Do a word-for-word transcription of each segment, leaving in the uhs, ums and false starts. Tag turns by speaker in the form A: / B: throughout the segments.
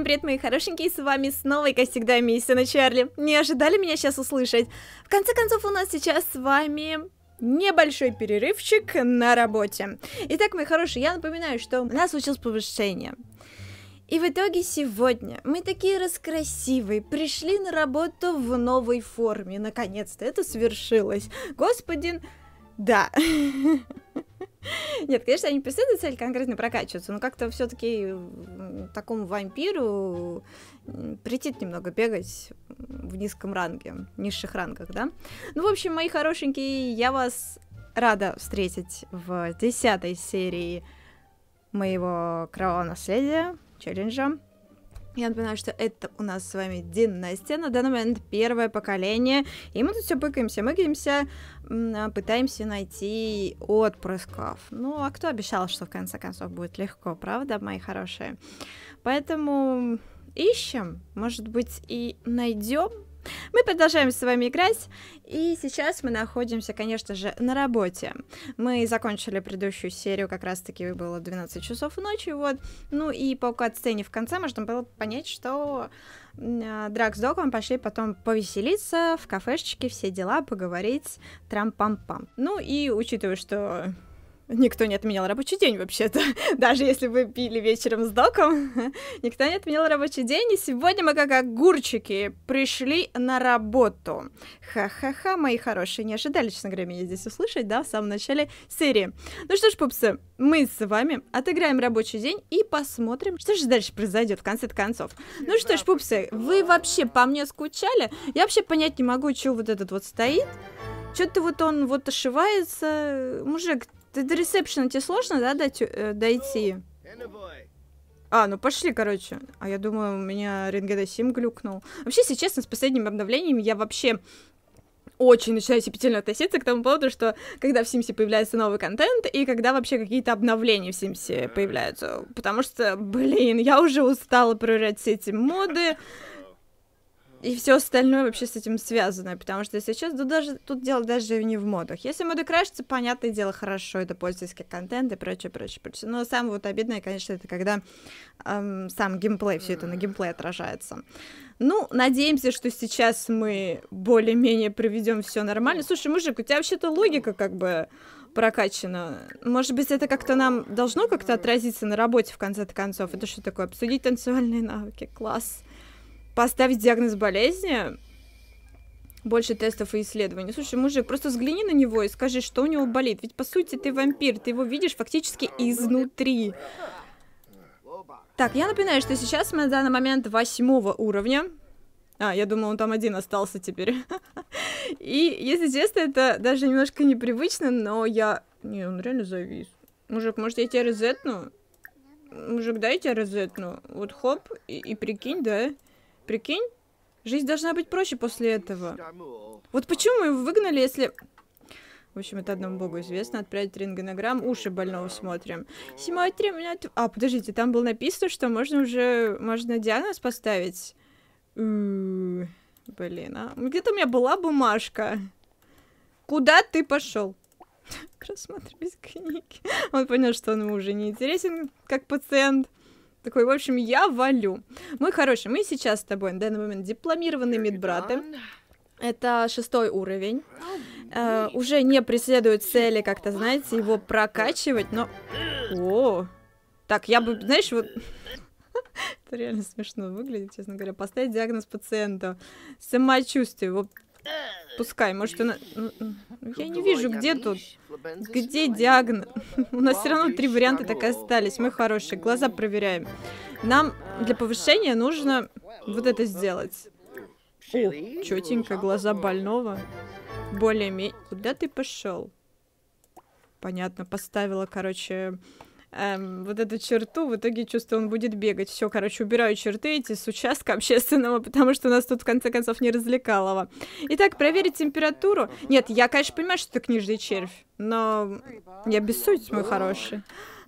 A: привет, мои хорошенькие, с вами снова и, как всегда, Миссина Чарли. Не ожидали меня сейчас услышать? В конце концов, у нас сейчас с вами небольшой перерывчик на работе. Итак, мои хорошие, я напоминаю, что у нас случилось повышение. И в итоге сегодня мы такие раскрасивые, пришли на работу в новой форме. Наконец-то это свершилось. Господин... Да. Нет, конечно, я не преследую цель конкретно прокачиваться, но как-то все-таки такому вампиру претит немного бегать в низком ранге, в низших рангах, да? Ну, в общем, мои хорошенькие, я вас рада встретить в десятой серии моего кровавого наследия, челленджа. Я напоминаю, что это у нас с вами династия, на данный момент первое поколение, и мы тут все пыкаемся, мыкаемся, пытаемся найти отпрысков. Ну, а кто обещал, что в конце концов будет легко, правда, мои хорошие? Поэтому ищем, может быть, и найдем. Мы продолжаем с вами играть, и сейчас мы находимся, конечно же, на работе. Мы закончили предыдущую серию, как раз-таки было двенадцать часов ночи, вот. Ну и по кат-сцене в конце можно было понять, что э, Драк с Доком пошли потом повеселиться в кафешечке, все дела, поговорить, трам-пам-пам. Ну и учитывая, что... Никто не отменял рабочий день, вообще-то. Даже если вы пили вечером с Доком, никто не отменял рабочий день. И сегодня мы, как огурчики, пришли на работу. Ха-ха-ха, мои хорошие. Не ожидали, честно говоря, меня здесь услышать, да, в самом начале серии. Ну что ж, пупсы, мы с вами отыграем рабочий день и посмотрим, что же дальше произойдет в конце концов. Ну что ж, пупсы, вы вообще по мне скучали? Я вообще понять не могу, что вот этот вот стоит. Что-то вот он вот ошивается. Мужик, ты до ресепшена тебе сложно, да, дойти, э, дойти? А, ну пошли, короче. А я думаю, у меня Рингеда Сим глюкнул. Вообще, если честно, с последними обновлениями я вообще очень начинаю сепетильно относиться к тому поводу, что когда в Симсе появляется новый контент, и когда вообще какие-то обновления в Симсе появляются. Потому что, блин, я уже устала проверять все эти моды. И все остальное вообще с этим связано, потому что сейчас тут, даже, тут дело даже не в модах. Если моды крашатся, понятное дело, хорошо, это пользовательский контент и прочее, прочее, прочее. Но самое вот обидное, конечно, это когда эм, сам геймплей, все это на геймплей отражается. Ну, надеемся, что сейчас мы более-менее проведем все нормально. Слушай, мужик, у тебя вообще-то логика как бы прокачана. Может быть, это как-то нам должно как-то отразиться на работе в конце концов? Это что такое? Обсудить танцевальные навыки? Класс. Поставить диагноз болезни, больше тестов и исследований. Слушай, мужик, просто взгляни на него и скажи, что у него болит. Ведь, по сути, ты вампир, ты его видишь фактически изнутри. Так, я напоминаю, что сейчас мы на данный момент восьмого уровня. А, я думала, он там один остался теперь. И, если честно, это даже немножко непривычно, но я... Не, он реально завис. Мужик, может, я тебя резетну? Мужик, дай я тебя резетну. Вот хоп, и, и прикинь, да? Прикинь, жизнь должна быть проще после этого. Вот почему мы его выгнали, если... В общем, это одному богу известно. Отправить рентгенограмм, уши больного смотрим. Смотрим... А, подождите, там было написано, что можно уже... Можно диагноз поставить. У-у-у, блин, а... Где-то у меня была бумажка. Куда ты пошел? Рассматривать книги. Он понял, что он ему уже не интересен, как пациент. Такой, в общем, я валю. Мой хороший, мы сейчас с тобой на данный момент дипломированные медбраты. Это шестой уровень. Э, уже не преследует цели, как-то, знаете, его прокачивать, но... О! Так, я бы, знаешь, вот... Это реально смешно выглядит, честно говоря. Поставить диагноз пациенту. Самочувствие, вот... Пускай, может, она... Я не вижу, где тут... Где диагноз? У нас все равно три варианта так и остались. Мы хорошие. Глаза проверяем. Нам для повышения нужно вот это сделать. О, четенько, глаза больного. Более-менее... Куда ты пошел? Понятно, поставила, короче... Эм, вот эту черту, в итоге чувствую, он будет бегать. Все, короче, убираю черты эти с участка общественного, потому что у нас тут, в конце концов, не развлекалово. Итак, проверить температуру. Нет, я, конечно, понимаю, что это книжный червь, но я обессудь, мой хороший.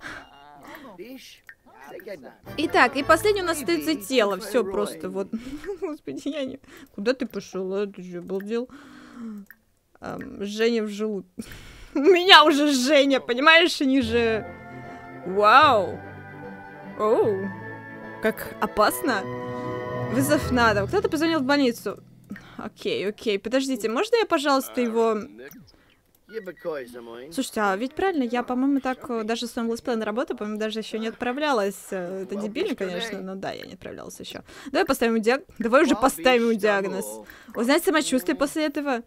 A: Итак, и последний у нас остается тело. Все просто вот. Господи, я не... Куда ты пошел? А, ты же обалдел? Эм, Женя в желудке. У меня уже Женя, понимаешь, они же... Вау! Оу! Как опасно. Вызов надо. Кто-то позвонил в больницу. Окей, окей. Подождите, можно я, пожалуйста, его... Слушайте, а ведь правильно, я, по-моему, так даже с своим летсплеем на работу, по-моему, даже еще не отправлялась. Это дебильно, конечно, но да, я не отправлялась еще. Давай поставим ему диагноз. Давай уже поставим ему диагноз. Узнать самочувствие после этого.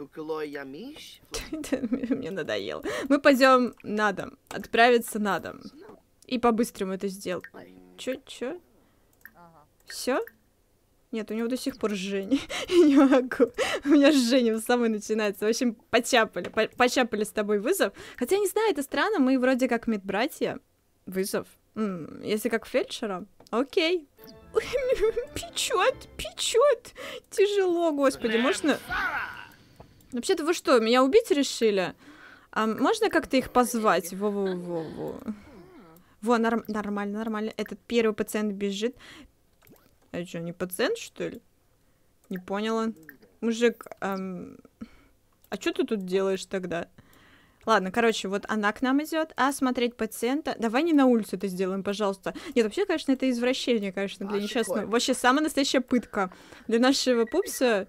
A: Мне надоело. Мы пойдем на дом. Отправиться на дом. И по-быстрому это сделать. Чё, чё? Все? Нет, у него до сих пор жжение. Я не могу. У меня жжение самое начинается. В общем, почапали. По почапали с тобой вызов. Хотя, не знаю, это странно. Мы вроде как медбратья. Вызов. М-м, если как фельдшера. Окей. Печет, печет. Тяжело, господи. Можно... Вообще-то вы что, меня убить решили? А можно как-то их позвать? Во-во-во-во. Во, норм нормально, нормально. Этот первый пациент бежит. А что, не пациент, что ли? Не поняла. Мужик, эм... а что ты тут делаешь тогда? Ладно, короче, вот она к нам идет. А смотреть пациента... Давай не на улице это сделаем, пожалуйста. Нет, вообще, конечно, это извращение, конечно, для несчастного. Вообще, самая настоящая пытка. Для нашего пупса...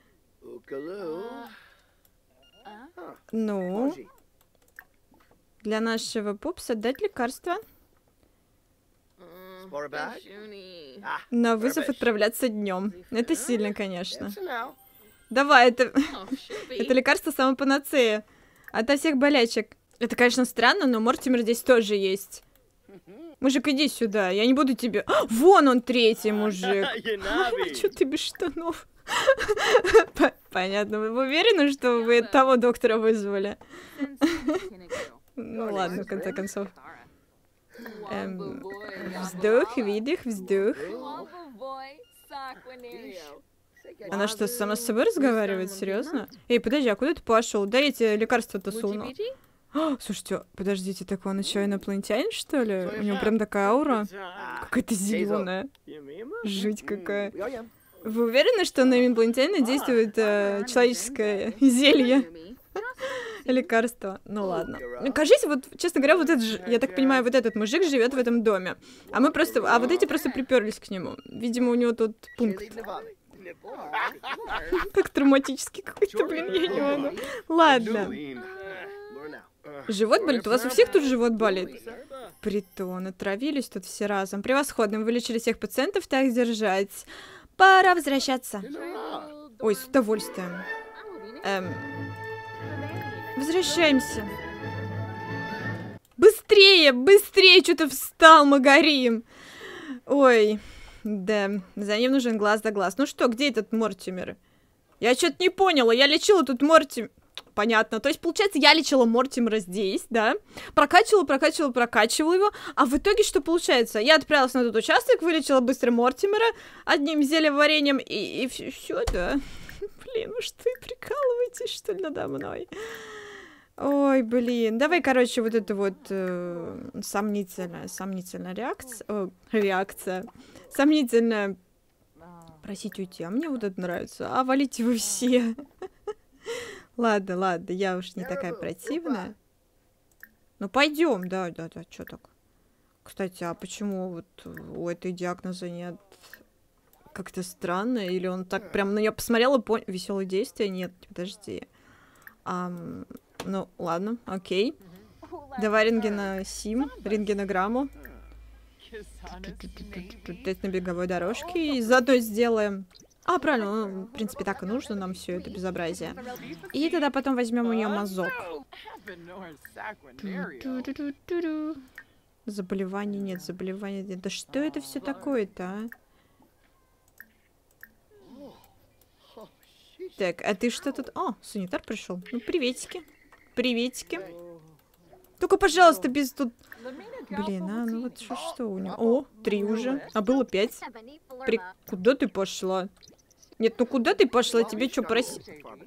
A: Ну... Для нашего пупса дать лекарство. На вызов отправляться днем. Это сильно, конечно. Давай, это... это лекарство самопанацея. Ото всех болячек. Это, конечно, странно, но Мортимер здесь тоже есть. Мужик, иди сюда, я не буду тебе... А, вон он, третий мужик. Чё ты без штанов? Понятно, вы уверены, что вы того доктора вызвали? Ну ладно, в конце концов. Эм, вздох, видих, вздох. Она что, сама с собой разговаривает? Серьезно? Эй, подожди, а куда ты пошел? Да эти лекарства-то сунул. А, слушайте, подождите, так он еще инопланетянин, что ли? У него прям такая аура. Какая-то зеленая. Жуть какая. Вы уверены, что на инопланетянина действует э, человеческое зелье? Лекарство. Ну ладно. Кажется, вот, честно говоря, вот этот, я так понимаю, вот этот мужик живет в этом доме. А мы просто, а вот эти просто приперлись к нему. Видимо, у него тут пункт. Так травматический какой-то, блин, я не могу. Ладно. Живот болит? У вас у всех тут живот болит? Притон, отравились тут все разом. Превосходно, вылечили всех пациентов, так держать. Пора возвращаться. Ой, с удовольствием. Эм... Возвращаемся. Быстрее, быстрее, что-то встал, мы горим. Ой, да, за ним нужен глаз да глаз. Ну что, где этот Мортимер? Я что-то не поняла, я лечила тут Мортимер. Понятно, то есть, получается, я лечила Мортимера здесь, да? Прокачивала, прокачивала, прокачивала его. А в итоге что получается? Я отправилась на тот участок, вылечила быстро Мортимера одним зельем вареньем, и, и все, да. Блин, вы что, прикалываетесь, что ли, надо мной? Ой, блин. Давай, короче, вот это вот э, сомнительная, сомнительная реакция. О, реакция. Сомнительная. Просить уйти. А мне вот это нравится. А валите вы все. Ладно, ладно, я уж не такая противная. Ну, пойдем, да, да, да, что так? Кстати, а почему вот у этой диагноза нет? Как-то странно. Или он так прям на нее посмотрел и понял. Веселые действия? Нет, подожди. А, ну, ладно, окей. Давай рентгеносим, рентгенограмму. Тест на беговой дорожке. И заодно сделаем. А, правильно, ну, в принципе, так и нужно нам все это безобразие. И тогда потом возьмем у нее мазок. Заболеваний нет, заболеваний нет. Да что это все такое-то, а? Так, а ты что тут? О, санитар пришел. Ну, приветики. Приветики. Только, пожалуйста, без тут... Блин, а, ну вот что, что у него? О, три уже. А было пять. При... Куда ты пошла? Нет, ну куда ты пошла? Тебе что просить?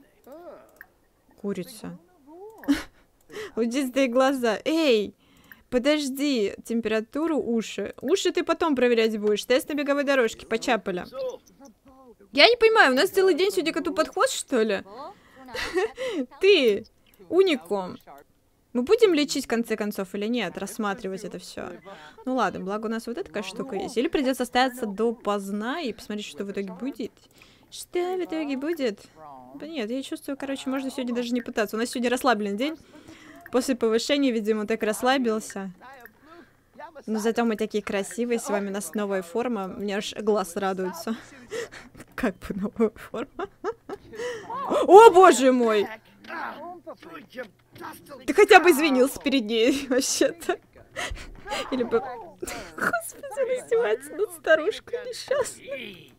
A: Курица. Вот здесь твои глаза. Эй, подожди. Температуру, уши. Уши ты потом проверять будешь. Тест на беговой дорожке. Почапали. Я не понимаю, у нас целый день сегодня коту подход, что ли? Ты, уникум. Мы будем лечить в конце концов или нет? Рассматривать это все. Ну ладно, благо у нас вот такая штука есть. Или придется остаться до поздна и посмотреть, что в итоге будет. Что в итоге будет? Да нет, я чувствую, короче, можно сегодня даже не пытаться. У нас сегодня расслабленный день. После повышения, видимо, так расслабился. Но зато мы такие красивые, с вами у нас новая форма. Мне аж глаз радуется. Как бы новая форма. О, боже мой! Ты хотя бы извинился перед ней, вообще-то. Или бы... Господи, он издевается над старушкой несчастной.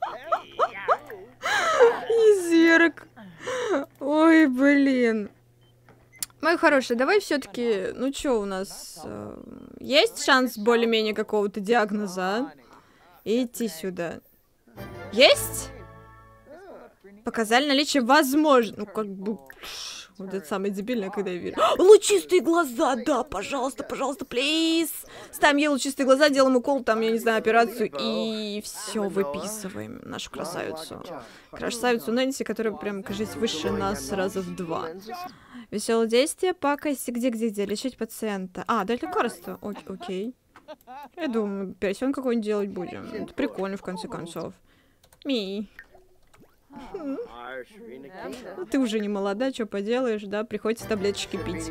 A: Изерк. Ой, блин. Мой хороший, давай все-таки, ну что у нас, э, есть шанс более-менее какого-то диагноза, а? Идти сюда. Есть? Показали наличие возможно. Ну, как бы... Вот это самое дебильное, когда я вижу. Лучистые глаза, да, пожалуйста, пожалуйста, плиз. Ставим ей лучистые глаза, делаем укол, там, я не знаю, операцию, и все выписываем нашу красавицу. Красавицу Нэнси, которая прям, кажется, выше нас раза в два. Веселое действие, пакость, где-где-где, лечить пациента. А, дать лекарство, О окей. Я думаю, пересён какой-нибудь делать будем. Это прикольно, в конце концов. Ми. Ну, ты уже не молода, что поделаешь, да? Приходится таблеточки пить.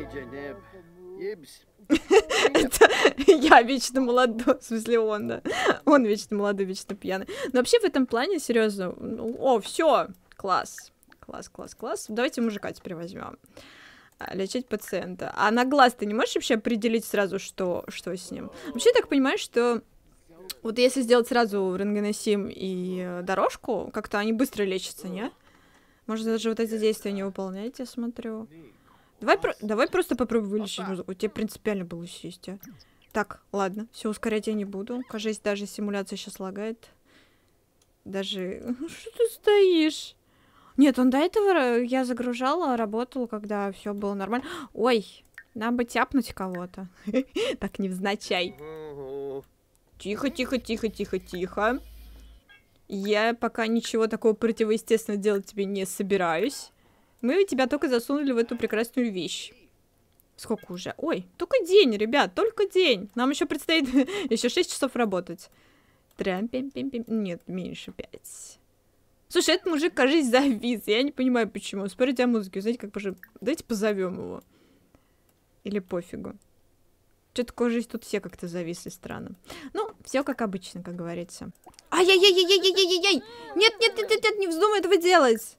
A: Это я вечно молодой, в смысле он, да. Он вечно молодой, вечно пьяный. Но вообще в этом плане, серьезно, о, все, класс. Класс, класс, класс. Давайте мужика теперь возьмем. Лечить пациента. А на глаз ты не можешь вообще определить сразу, что, что с ним? Вообще, я так понимаю, что вот если сделать сразу рентгеносим и дорожку, как-то они быстро лечатся, не? Можно даже вот эти действия не выполнять, я смотрю. Давай, про давай просто попробуй вылечить музыку. Тебе принципиально было сесть, а? Так, ладно, все, ускорять я не буду. Кажется, даже симуляция сейчас лагает. Даже... Что ты стоишь? Нет, он до этого я загружала, работала, когда все было нормально. Ой, нам бы тяпнуть кого-то. Так, невзначай. Тихо, тихо, тихо, тихо, тихо. Я пока ничего такого противоестественного делать тебе не собираюсь. Мы тебя только засунули в эту прекрасную вещь. Сколько уже? Ой, только день, ребят, только день. Нам еще предстоит еще шесть часов работать. Трям, пим, пим, пим. Нет, меньше пять. Слушай, этот мужик, кажется, завис. Я не понимаю, почему. Спорите о музыке. Знаете, как позже... Давайте позовем его. Или пофигу. Что-то, кажется, тут все как-то зависли странно. Ну, все как обычно, как говорится. Ай-яй-яй-яй-яй-яй-яй-яй! Нет, нет, нет, нет, нет, не вздумай этого делать!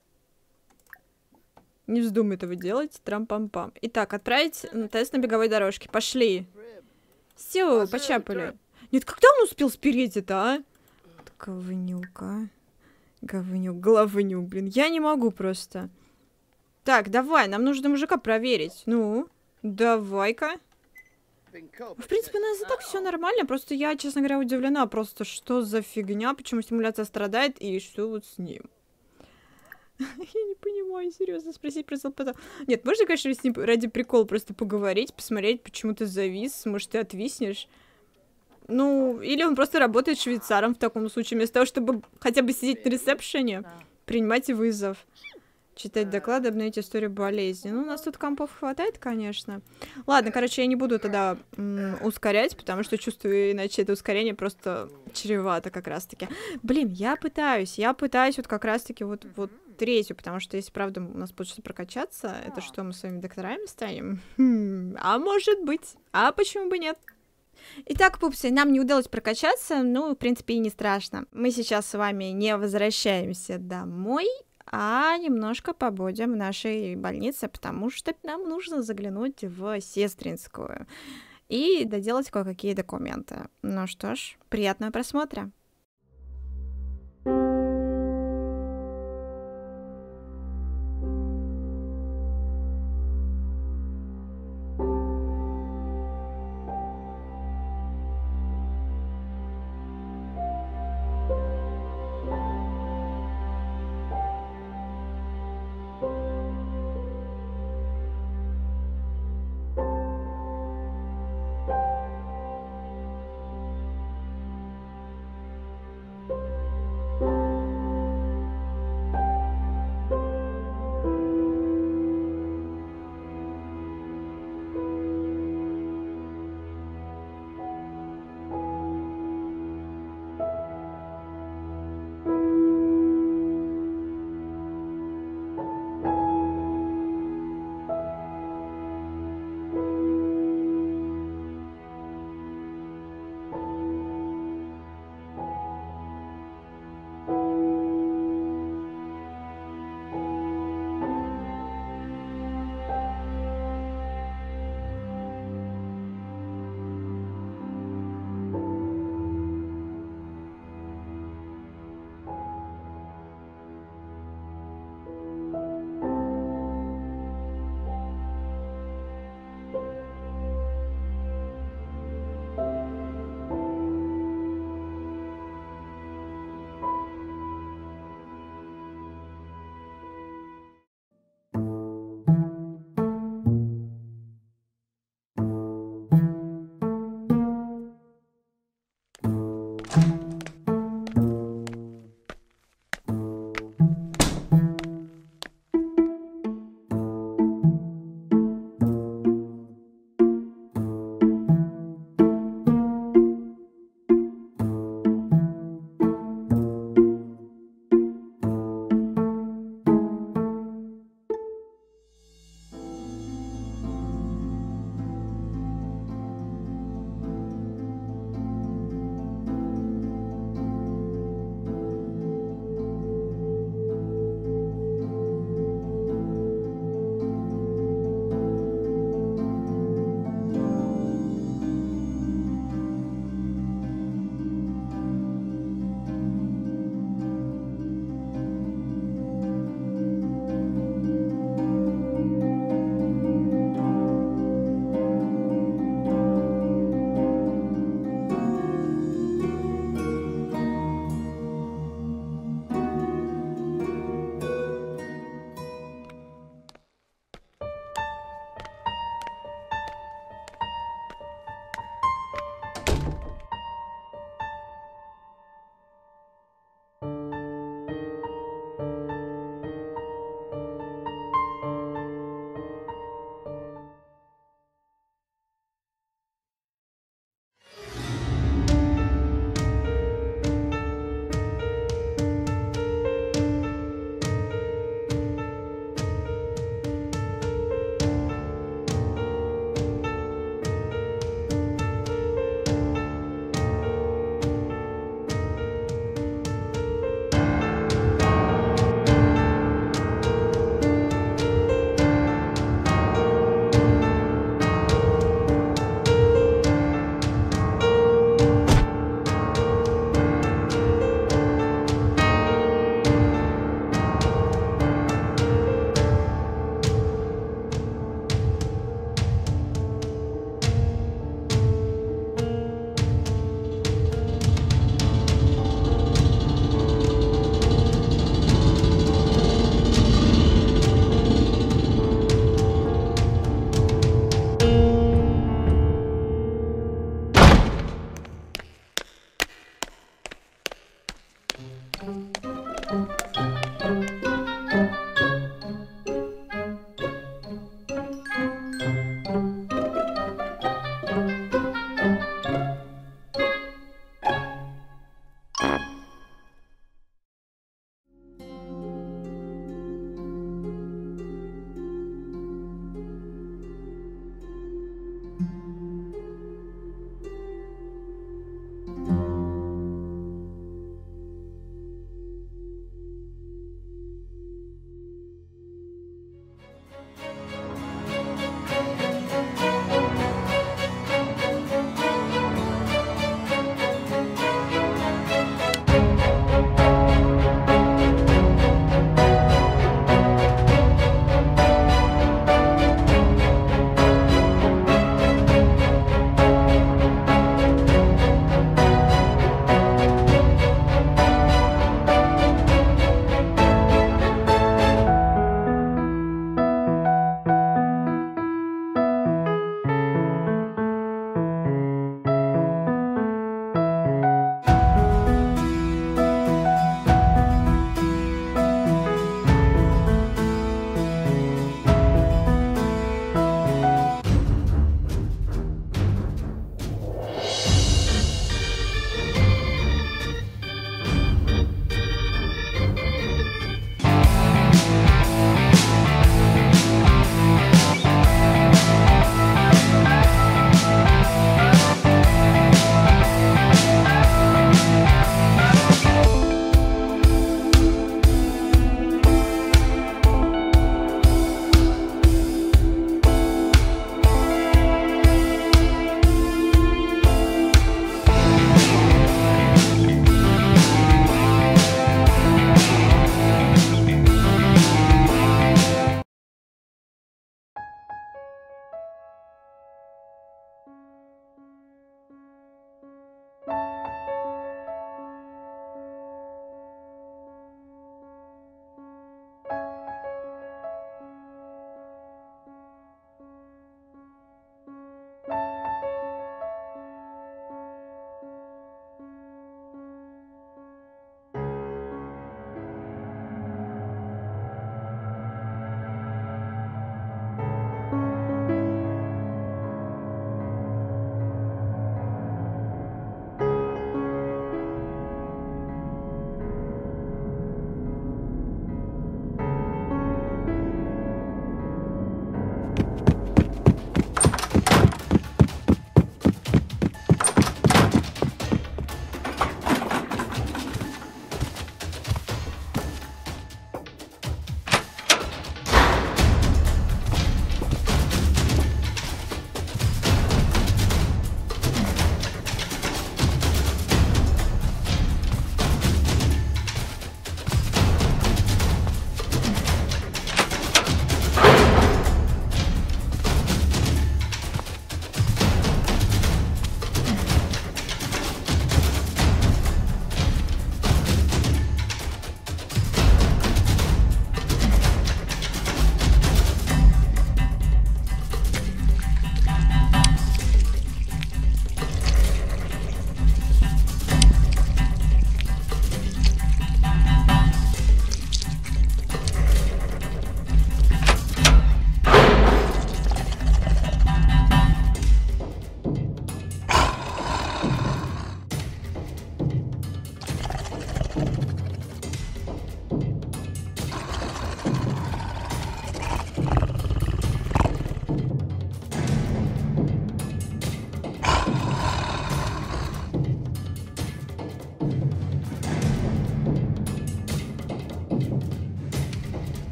A: Не вздумай этого делать. Трам-пам-пам. Итак, отправить на тест на беговой дорожке. Пошли. Все, почапали. Нет, когда он успел спереть это, а? Говнюка. Говнюк, головнюк, блин. Я не могу просто. Так, давай, нам нужно мужика проверить. Ну, давай-ка. В принципе, у нас и так все нормально. Просто я, честно говоря, удивлена. Просто что за фигня, почему стимуляция страдает и что вот с ним. Я не понимаю, серьезно, спросить про потом. Нет, можно, конечно, с ним ради прикола просто поговорить, посмотреть, почему ты завис, может, ты отвиснешь. Ну, или он просто работает швейцаром в таком случае, вместо того, чтобы хотя бы сидеть на ресепшене, принимать вызов, читать доклады, обновить историю болезни. Ну, у нас тут компов хватает, конечно. Ладно, короче, я не буду тогда ускорять, потому что чувствую, иначе это ускорение просто чревато как раз-таки. Блин, я пытаюсь, я пытаюсь вот как раз-таки вот, вот третью, потому что если правда у нас получится прокачаться, это что, мы своими докторами станем? Хм, а может быть, а почему бы нет? Итак, пупсы, нам не удалось прокачаться, ну, в принципе, и не страшно. Мы сейчас с вами не возвращаемся домой, а немножко побудем в нашей больнице, потому что нам нужно заглянуть в сестринскую и доделать кое-какие документы. Ну что ж, приятного просмотра.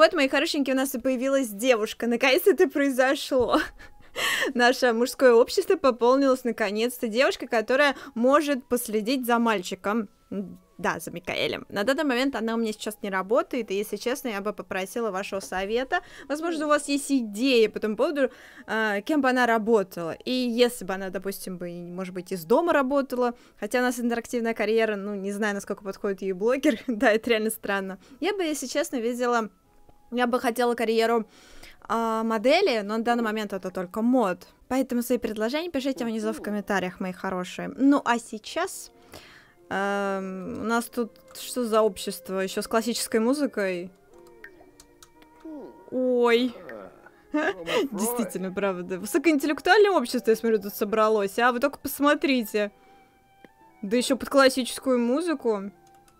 A: вот, мои хорошенькие, у нас и появилась девушка. Наконец это произошло. Наше мужское общество пополнилось наконец-то девушкой, которая может последить за мальчиком. Да, за Микаэлем. На данный момент она у меня сейчас не работает, и, если честно, я бы попросила вашего совета. Возможно, у вас есть идеи по тому поводу, э, кем бы она работала. И если бы она, допустим, бы, может быть, из дома работала, хотя у нас интерактивная карьера, ну, не знаю, насколько подходит ей блогер, да, это реально странно. Я бы, если честно, видела, я бы хотела карьеру э, модели, но на данный момент это только мод. Поэтому свои предложения пишите внизу в комментариях, мои хорошие. Ну, а сейчас... Um, у нас тут что за общество? Еще с классической музыкой? Ой. Действительно, правда. Высокоинтеллектуальное общество, я смотрю, тут собралось. А вы только посмотрите. Да еще под классическую музыку.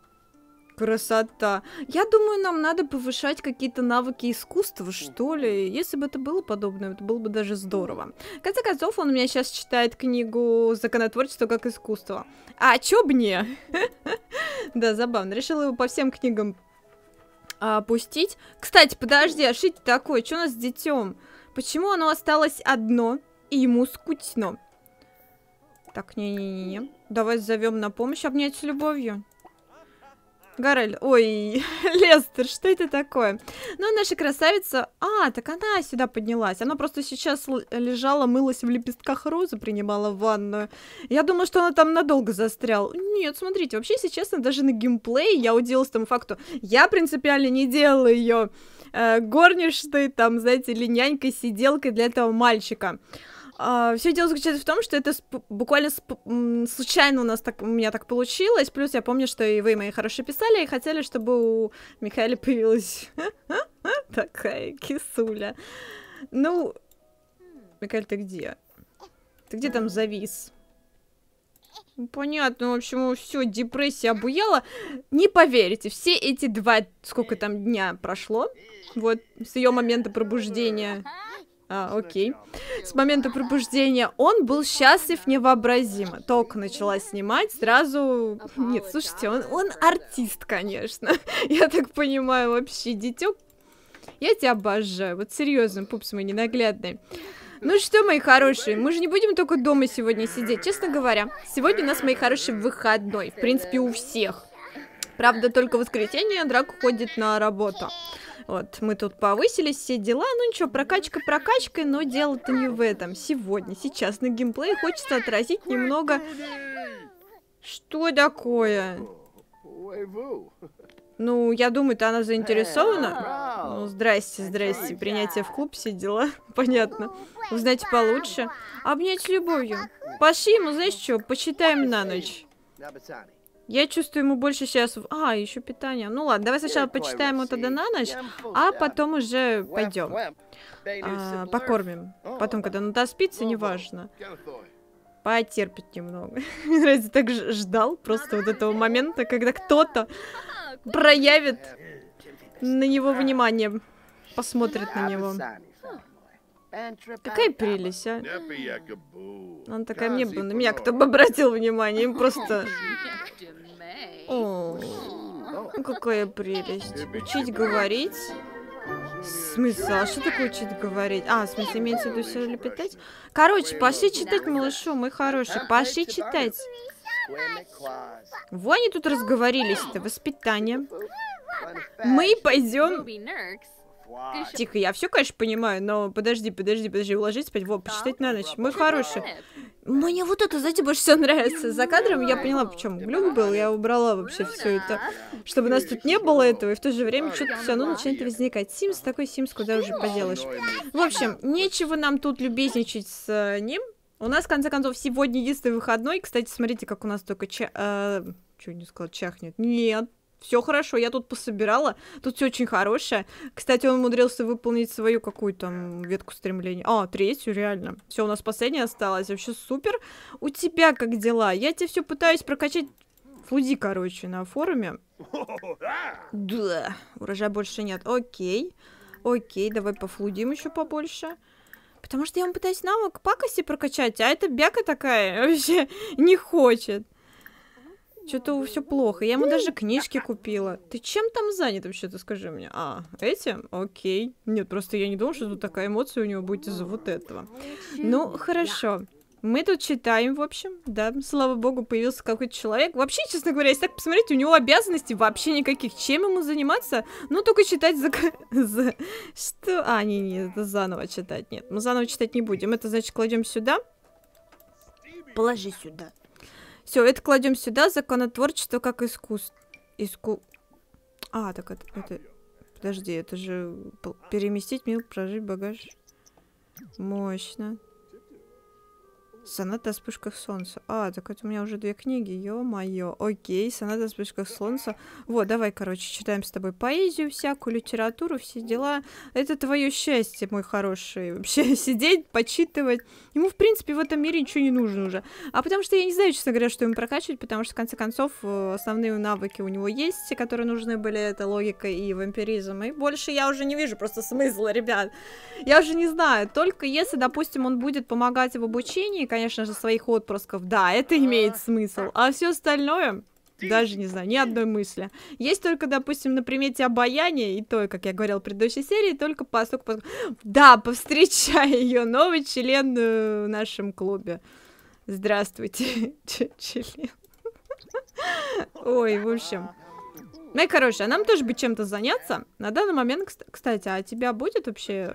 A: Красота. Я думаю, нам надо повышать какие-то навыки искусства, что ли. Если бы это было подобное, это было бы даже здорово. В конце концов, он у меня сейчас читает книгу «Законотворчество как искусство». А чё б не? Да, забавно. Решила его по всем книгам опустить. Кстати, подожди, а что это такое? Что у нас с детем? Почему оно осталось одно, и ему скучно? Так, не-не-не. Давай зовем на помощь, обнять с любовью. Гарель, ой, Лестер, что это такое? Ну, наша красавица... А, так она сюда поднялась. Она просто сейчас лежала, мылась в лепестках розы, принимала ванную. Я думала, что она там надолго застряла. Нет, смотрите, вообще, если честно, даже на геймплее я удивилась тому факту. Я принципиально не делала ее э, горничной, там, знаете, или нянькой, сиделкой для этого мальчика. Uh, все дело заключается в том, что это буквально случайно у нас так, у меня так получилось. Плюс я помню, что и вы, мои хорошие, писали и хотели, чтобы у Михаэля появилась такая кисуля. Ну, Михаэль, ты где? Ты где там завис? Понятно, в общем, все, депрессия обуяла. Не поверите, все эти два, сколько там дня прошло, вот, с ее момента пробуждения... А, окей. С момента пробуждения он был счастлив невообразимо. Только начала снимать, сразу... Нет, слушайте, он, он артист, конечно. Я так понимаю, вообще, дитё. Я тебя обожаю. Вот серьезно, пупс мой ненаглядный. Ну что, мои хорошие, мы же не будем только дома сегодня сидеть. Честно говоря, сегодня у нас, мои хорошие, выходной. В принципе, у всех. Правда, только в воскресенье Драко ходит на работу. Вот, мы тут повысились, все дела, ну ничего, прокачка прокачкой, но дело-то не в этом. Сегодня, сейчас на геймплее хочется отразить немного... Что такое? Ну, я думаю-то она заинтересована. Ну, здрасте, здрасте, принятие в клуб, все дела, понятно. Узнать получше. Обнять с любовью. Пошли ему, знаешь что, почитаем на ночь. Я чувствую, ему больше сейчас... А, еще питание. Ну ладно, давай сначала почитаем его тогда на ночь, а потом уже пойдем. А, покормим. Потом, когда он доспится, неважно. Потерпит немного. Разве так ждал просто вот этого момента, когда кто-то проявит на него внимание, посмотрит на него. Какая прелесть, а? Она такая, мне бы, на меня кто бы обратил внимание, им просто... О, какая прелесть. Учить говорить? В смысле? А что такое учить говорить? А, в смысле, имеется в виду все лепетать? Короче, пошли читать, малышу, мой хороший. Пошли читать. Во, они тут разговорились-то, воспитание. Мы пойдем... Тихо, я все, конечно, понимаю, но подожди, подожди, подожди, уложись спать, во, почитать на ночь. Мой хороший. Мне вот это, знаете, больше всего нравится. За кадром я поняла, почему глюк был, я убрала вообще все это, чтобы нас тут не было этого, и в то же время что-то все равно начинает возникать. Симс, такой Симс, куда уже поделаешь. В общем, нечего нам тут любезничать с ним. У нас, в конце концов, сегодня единственный выходной. Кстати, смотрите, как у нас только ча... Э, что не сказал, чахнет. Нет. Все хорошо, я тут пособирала. Тут все очень хорошее. Кстати, он умудрился выполнить свою какую-то там ветку стремления. А, третью, реально. Все, у нас последняя осталась. Вообще супер. У тебя как дела? Я тебе все пытаюсь прокачать. Флуди, короче, на форуме. Да, урожая больше нет. Окей. Окей, давай пофлудим еще побольше. Потому что я вам пытаюсь навык пакости прокачать, а эта бяка такая вообще не хочет. Что-то все плохо. Я ему даже книжки купила. Ты чем там занят вообще, ты скажи мне? А, этим? Окей. Нет, просто я не думала, что тут такая эмоция у него будет из-за вот этого. Ну, хорошо. Мы тут читаем, в общем, да, слава богу, появился какой-то человек. Вообще, честно говоря, если так посмотреть, у него обязанностей вообще никаких. Чем ему заниматься? Ну, только читать за... за... Что? А, не, не, это заново читать. Нет, мы заново читать не будем. Это, значит, кладем сюда. Положи сюда. Все, это кладем сюда. Законотворчество как искусство. Иску... А, так это, это... Подожди, это же... Переместить мил, прожить багаж. Мощно. Сонаты о вспышках солнца. А, так это у меня уже две книги, ё-моё. Окей, сонаты о вспышках солнца. Вот, давай, короче, читаем с тобой поэзию всякую, литературу, все дела. Это твое счастье, мой хороший. Вообще сидеть, почитывать. Ему, в принципе, в этом мире ничего не нужно уже. А потому что я не знаю, честно говоря, что ему прокачивать, потому что, в конце концов, основные навыки у него есть, которые нужны были, это логика и вампиризм. И больше я уже не вижу просто смысла, ребят. Я уже не знаю. Только если, допустим, он будет помогать в обучении, конечно же, своих отпрысков, да, это имеет смысл. А все остальное, даже не знаю, ни одной мысли. Есть только, допустим, на примете обаяния, и то, как я говорила в предыдущей серии, только поскольку... По... Да, повстречай ее, новый член в нашем клубе. Здравствуйте, член. Ой, в общем... Ну и, короче, а нам тоже бы чем-то заняться. На данный момент, кстати, а тебя будет вообще...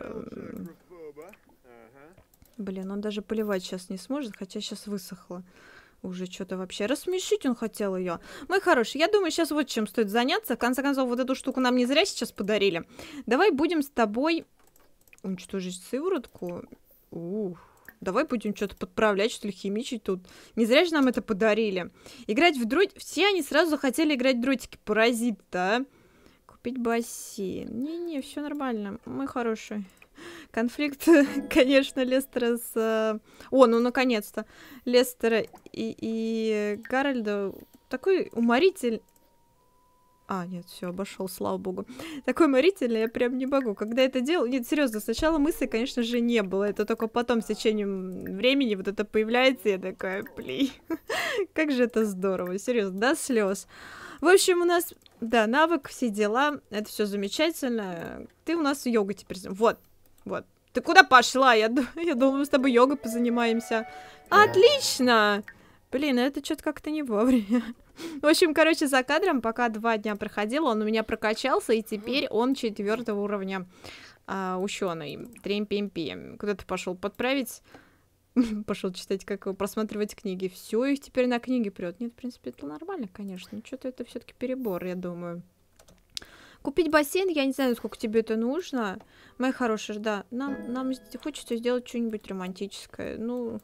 A: Блин, он даже поливать сейчас не сможет, хотя сейчас высохло. Уже что-то вообще. Рассмешить он хотел ее. Мой хороший, я думаю, сейчас вот чем стоит заняться. В конце концов, вот эту штуку нам не зря сейчас подарили. Давай будем с тобой уничтожить сыворотку. Ух. Давай будем что-то подправлять, что ли, химичить тут. Не зря же нам это подарили. Играть в дротики. Все они сразу хотели играть в дротики. Паразит-то, а? Купить бассейн. Не-не, все нормально. Мой хороший. Конфликт, конечно, Лестера с... О, ну, наконец-то. Лестера и, и Гарольда. Такой уморитель... А, нет, все, обошел, слава богу. Такой уморительный я прям не могу. Когда это делал... Нет, серьезно, сначала мысли, конечно же, не было. Это только потом, с течением времени, вот это появляется, и я такая, блин, как же это здорово, серьезно, до слез. В общем, у нас, да, навык, все дела, это все замечательно. Ты у нас йога теперь... Вот. Вот. Ты куда пошла? Я, я думала, мы с тобой йогой позанимаемся. Отлично! Блин, это что-то как-то не вовремя. В общем, короче, за кадром, пока два дня проходило, он у меня прокачался, и теперь он четвертого уровня а, ученый. Трем-пем-пем. Куда ты пошел подправить? Пошел читать, как просматривать книги. Все, их теперь на книги прет. Нет, в принципе, это нормально, конечно. Что-то это все-таки перебор, я думаю. Купить бассейн, я не знаю, сколько тебе это нужно. Мои хорошие, да, нам, нам хочется сделать что-нибудь романтическое. Ну,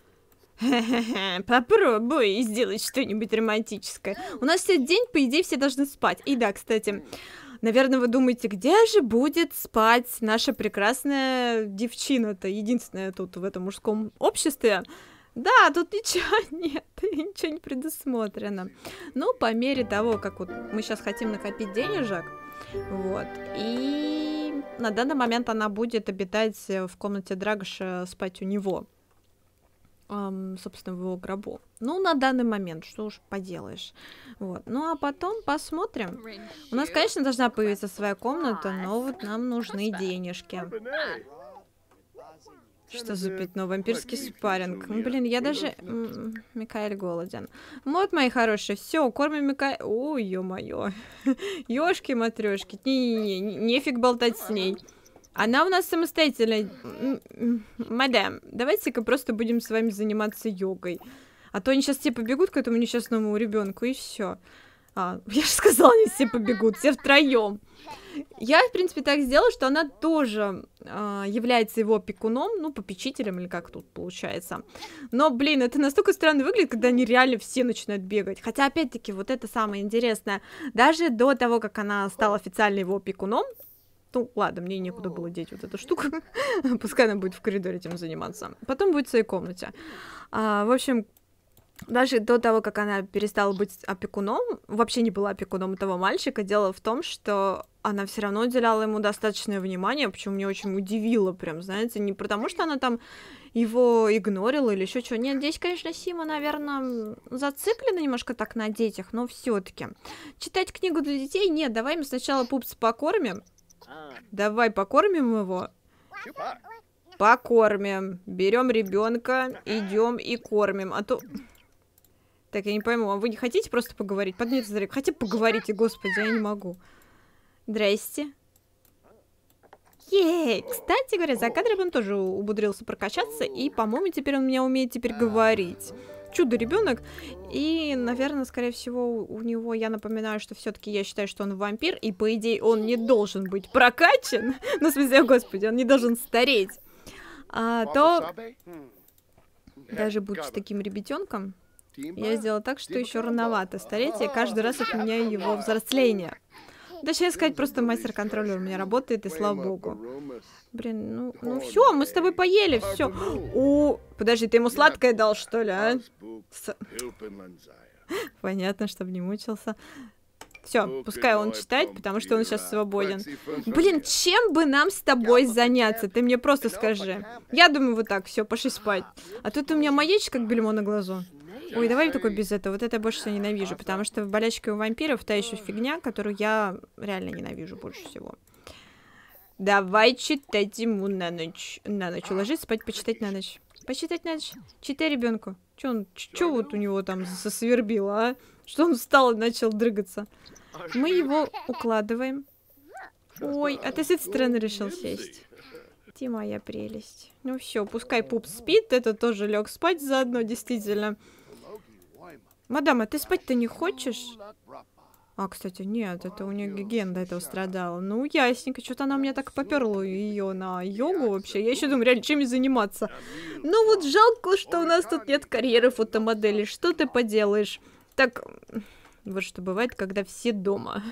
A: попробуй сделать что-нибудь романтическое. У нас сегодня день, по идее, все должны спать. И да, кстати, наверное, вы думаете, где же будет спать наша прекрасная девчина-то, единственная тут в этом мужском обществе? Да, тут ничего нет, ничего не предусмотрено. Ну, по мере того, как вот мы сейчас хотим накопить денежек, вот, и на данный момент она будет обитать в комнате Драгоша, спать у него, эм, собственно, в его гробу. Ну, на данный момент, что уж поделаешь. Вот, ну, а потом посмотрим. У нас, конечно, должна появиться своя комната, но вот нам нужны денежки. Что за пятно? Вампирский спарринг. Ну, блин, я даже... Микаэль голоден. Вот, мои хорошие, все, кормим Микаэль... Ой, ё-моё. Ёшки-матрёшки. Не-не-не, нефиг болтать с ней. Она у нас самостоятельная. Мадам, давайте-ка просто будем с вами заниматься йогой. А то они сейчас все побегут к этому несчастному ребенку, и все. А, я же сказала, они все побегут, все втроем. Я, в принципе, так сделала, что она тоже э, является его опекуном, ну, попечителем, или как тут получается. Но, блин, это настолько странно выглядит, когда они реально все начинают бегать. Хотя, опять-таки, вот это самое интересное. Даже до того, как она стала официально его опекуном, ну, ладно, мне некуда было деть вот эту штуку. Пускай она будет в коридоре этим заниматься. Потом будет в своей комнате. А, в общем... Даже до того, как она перестала быть опекуном, вообще не была опекуном этого мальчика, дело в том, что она все равно уделяла ему достаточное внимание, почему меня очень удивило, прям, знаете, не потому что она там его игнорила или еще что. Нет, здесь, конечно, Сима, наверное, зациклена немножко так на детях, но все-таки. Читать книгу для детей? Нет, давай мы сначала пупса покормим. Давай покормим его. Покормим. Берем ребенка, идем и кормим. А то... Так, я не пойму, а вы не хотите просто поговорить? Поднимите зрение. Хотите поговорите, господи, я не могу. Здрасте. Ей! Кстати говоря, за кадром он тоже умудрился прокачаться, и, по-моему, теперь он меня умеет теперь говорить. Чудо-ребенок. И, наверное, скорее всего, у него, я напоминаю, что все-таки я считаю, что он вампир, и, по идее, он не должен быть прокачан. Ну, в смысле, господи, он не должен стареть. А, то, даже будучи таким ребятенком, я сделала так, что еще рановато стареть, я каждый раз отменяю его взросление. Точнее сказать, просто мастер-контроллер у меня работает, и слава богу. Блин, ну, ну все, мы с тобой поели, все. О, подожди, ты ему сладкое дал, что ли, а? С... Понятно, чтобы не мучился. Все, пускай он читает, потому что он сейчас свободен. Блин, чем бы нам с тобой заняться? Ты мне просто скажи. Я думаю, вот так, все, пошли спать. А тут у меня маячит, как бельмо на глазу. Ой, давай только без этого. Вот это я больше всего ненавижу, потому что болячка у вампиров та еще фигня, которую я реально ненавижу больше всего. Давай читать ему на ночь. На ночь уложись, спать, почитать на ночь. Почитать на ночь. Читай ребенку. Че он, че вот у него там сосвербило, а? Что он встал и начал дрыгаться. Мы его укладываем. Ой, а ты с этой стороны решил сесть. Ты моя прелесть. Ну все, пускай пуп спит, это тоже лег спать заодно, действительно. Мадам, а ты спать-то не хочешь? А, кстати, нет, это у нее Ген до этого страдала. Ну, ясненько, что-то она у меня так поперла ее на йогу вообще. Я еще думаю, реально, чем ей заниматься. Ну вот жалко, что у нас тут нет карьеры фотомодели. Что ты поделаешь? Так, вот что бывает, когда все дома.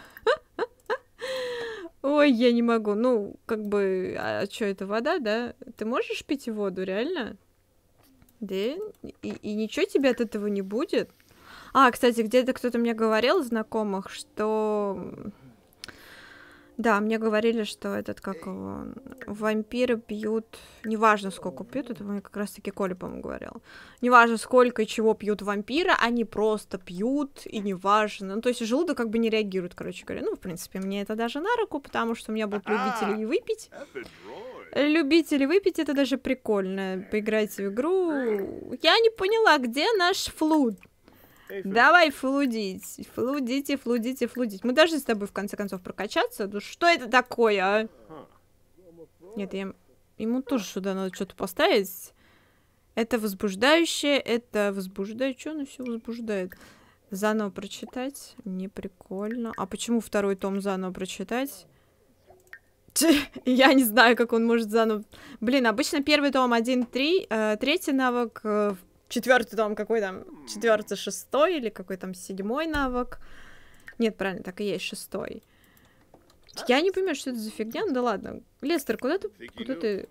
A: Ой, я не могу. Ну, как бы, а что, это вода, да? Ты можешь пить воду, реально? Да? И, и ничего тебе от этого не будет? А, кстати, где-то кто-то мне говорил, знакомых, что... Да, мне говорили, что этот, как его, вампиры пьют... Неважно, сколько пьют, это мне как раз-таки Коля, по-моему, говорил. Неважно, сколько и чего пьют вампиры, они просто пьют, и неважно. Ну, то есть желудок как бы не реагирует, короче говоря. Ну, в принципе, мне это даже на руку, потому что у меня будут любители выпить. Любители выпить, это даже прикольно. Поиграть в игру. Я не поняла, где наш флут? Давай флудить. Флудите, флудите, флудить. Мы должны с тобой в конце концов прокачаться. Ну что это такое, а? Нет, я... ему тоже сюда надо что-то поставить. Это возбуждающее, это возбуждает. Что оно все возбуждает? Заново прочитать? Не прикольно. А почему второй том заново прочитать? Я не знаю, как он может заново... Блин, обычно первый том один три, э, третий навык... Э, Четвертый том какой там? Четвертый, шестой или какой там седьмой навык? Нет, правильно, так и есть шестой. Я не понимаю, что это за фигня. Ну да ладно. Лестер, куда ты? Куда ты?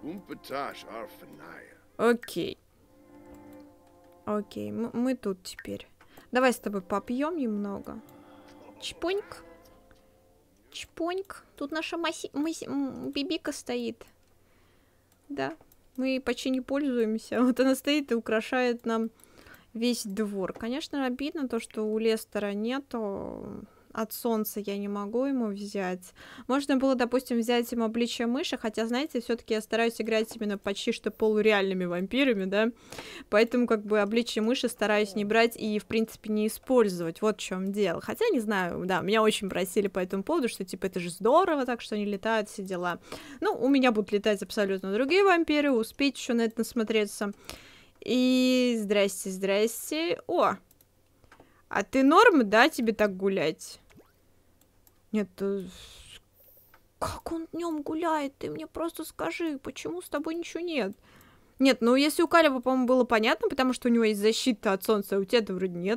A: Окей. Окей, мы, мы тут теперь. Давай с тобой попьем немного. Чпоньк. Чпоньк. Тут наша маси... маси... бибика стоит. Да. Мы почти не пользуемся. Вот она стоит и украшает нам весь двор. Конечно, обидно то, что у Лестера нету. От солнца я не могу ему взять. Можно было, допустим, взять ему обличие мыши, хотя, знаете, все-таки я стараюсь играть именно почти что полуреальными вампирами, да. Поэтому, как бы, обличие мыши стараюсь не брать и, в принципе, не использовать. Вот в чем дело. Хотя, не знаю, да, меня очень просили по этому поводу, что, типа, это же здорово, так что они летают, все дела. Ну, у меня будут летать абсолютно другие вампиры, успеть еще на это насмотреться. И здрасте, здрасте. О! А ты норм, да, тебе так гулять? Нет, как он днем гуляет? Ты мне просто скажи, почему с тобой ничего нет? Нет, ну если у Калеба, по-моему, было понятно, потому что у него есть защита от солнца, а у тебя-то вроде нет.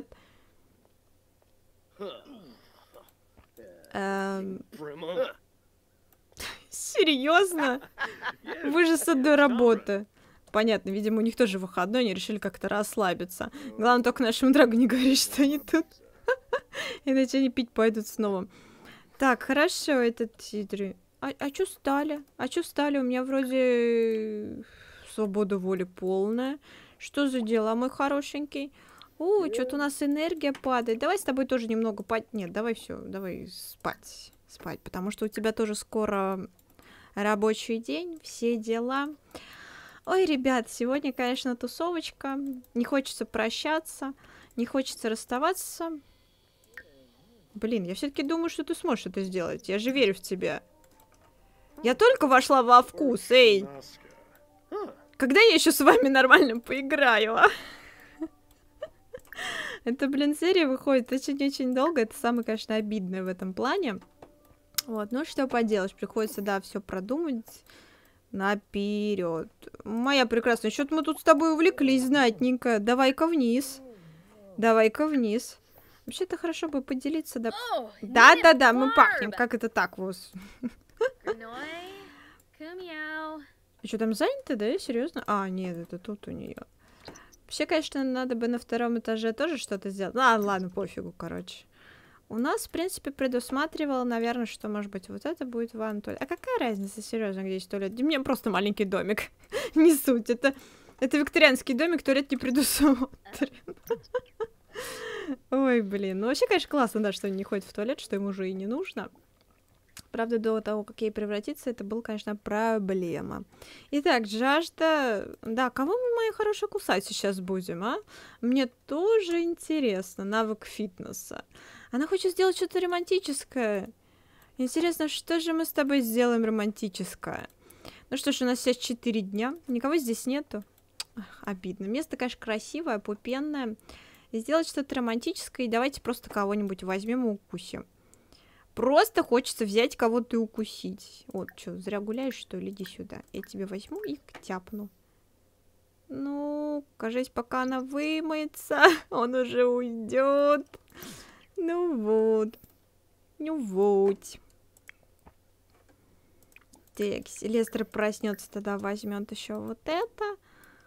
A: Эм... Серьезно? Вы же с одной работы. Понятно, видимо, у них тоже выходной, они решили как-то расслабиться. Главное, только нашему драгу не говорить, что они тут. Иначе они пить пойдут снова. Так, хорошо, этот титры. А, а чё стали? А чё стали? У меня вроде свобода воли полная. Что за дела, мой хорошенький? О, что-то у нас энергия падает. Давай с тобой тоже немного пать. Нет, давай все, давай спать. Спать, потому что у тебя тоже скоро рабочий день, все дела. Ой, ребят, сегодня, конечно, тусовочка. Не хочется прощаться, не хочется расставаться. Блин, я все-таки думаю, что ты сможешь это сделать. Я же верю в тебя. Я только вошла во вкус, эй! Когда я еще с вами нормально поиграю, а? Это, блин, серия выходит очень-очень долго. Это самое, конечно, обидное в этом плане. Вот, ну что поделаешь, приходится, да, все продумать наперед. Моя прекрасная, что-то мы тут с тобой увлеклись, знатненько. Давай-ка вниз. Давай-ка вниз. Вообще-то хорошо бы поделиться, да. Да-да-да, мы пахнем. Как это так, вот? Что там занято, да? Серьезно? А, нет, это тут у нее. Вообще, конечно, надо бы на втором этаже тоже что-то сделать. А, ладно, пофигу, короче. У нас, в принципе, предусматривало, наверное, что, может быть, вот это будет ванна, туалет. А какая разница, серьезно, где есть туалет? Мне просто маленький домик. Не суть. Это, это викторианский домик, туалет не предусмотрен. Ой, блин. Ну, вообще, конечно, классно, да, что он не ходит в туалет, что ему уже и не нужно. Правда, до того, как ей превратиться, это была, конечно, проблема. Итак, жажда... Да, кого мы, мои хорошие, кусать сейчас будем, а? Мне тоже интересно. Навык фитнеса. Она хочет сделать что-то романтическое. Интересно, что же мы с тобой сделаем романтическое? Ну что ж, у нас сейчас четыре дня. Никого здесь нету. Ах, обидно. Место, конечно, красивое, пупенное. И сделать что-то романтическое. И давайте просто кого-нибудь возьмем и укусим. Просто хочется взять кого-то и укусить. Вот, что, зря гуляешь, что ли? Иди сюда. Я тебе возьму и тяпну. Ну, кажись, пока она вымоется, он уже уйдет. Ну вот. Ну вот. Так, Лестер проснется, тогда возьмет еще вот это.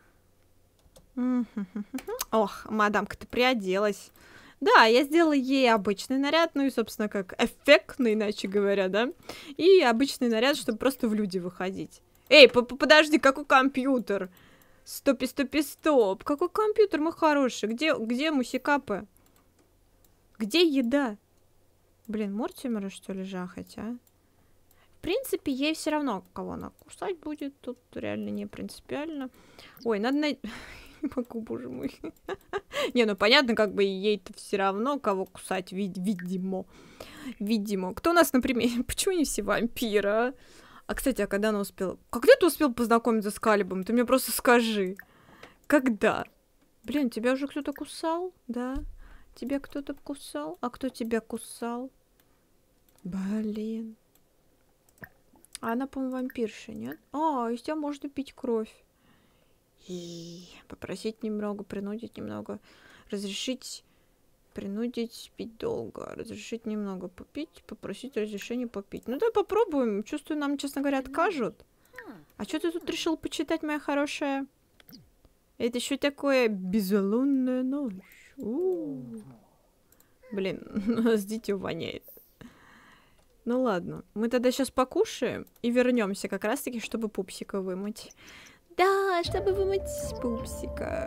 A: Ох, мадамка, ты приоделась. Да, я сделала ей обычный наряд, ну и, собственно, как эффектный, иначе говоря, да. И обычный наряд, чтобы просто в люди выходить. Эй, подожди, какой компьютер? Стопи, стопи, стоп. Какой компьютер, мой хороший? Где, где мусикапы? Где еда? Блин, Мортимера, что ли, жахать, а? В принципе, ей все равно, кого она кусать будет. Тут реально не принципиально. Ой, надо... На... Не могу, боже мой. Не, ну понятно, как бы ей-то все равно, кого кусать, вид видимо. Видимо. Кто у нас, например... Почему не все вампиры, а? А, кстати, а когда она успела... Когда ты успел познакомиться с Калибом? Ты мне просто скажи. Когда? Блин, тебя уже кто-то кусал? Да? Тебя кто-то кусал? А кто тебя кусал? Блин. А она, по-моему, вампирша, нет? А, из тебя можно пить кровь. И попросить немного, принудить немного, разрешить, принудить пить долго, разрешить немного попить, попросить разрешения попить. Ну да, попробуем. Чувствую, нам, честно говоря, откажут. А что ты тут решил почитать, моя хорошая? Это еще такое безлунная ночь. У-у-у. Блин, у нас дитё воняет. Ну ладно, мы тогда сейчас покушаем и вернемся как раз-таки, чтобы пупсика вымыть. Да, чтобы вымыть пупсика.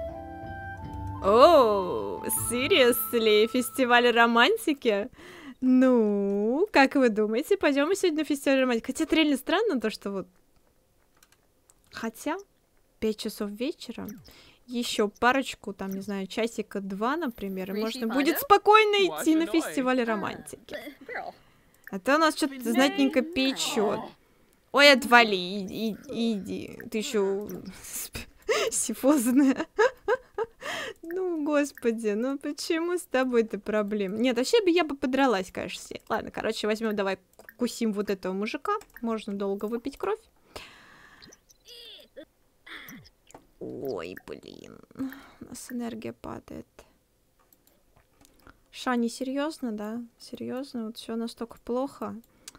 A: О, seriously, фестиваль романтики? Ну, как вы думаете, пойдем мы сегодня на фестиваль романтики? Хотя это реально странно, то что вот... Хотя, пять часов вечера, еще парочку, там, не знаю, часика два, например, и можно будет спокойно идти на фестиваль романтики. А то у нас что-то знатненько печет. Ой, отвали, иди, иди. Ты еще сифозная. Ну, господи, ну почему с тобой-то проблем? Нет, вообще бы я бы подралась, конечно. Ладно, короче, возьмем, давай кусим вот этого мужика. Можно долго выпить кровь. Ой, блин. У нас энергия падает. Шани, серьезно, да? Серьезно? Вот все настолько плохо.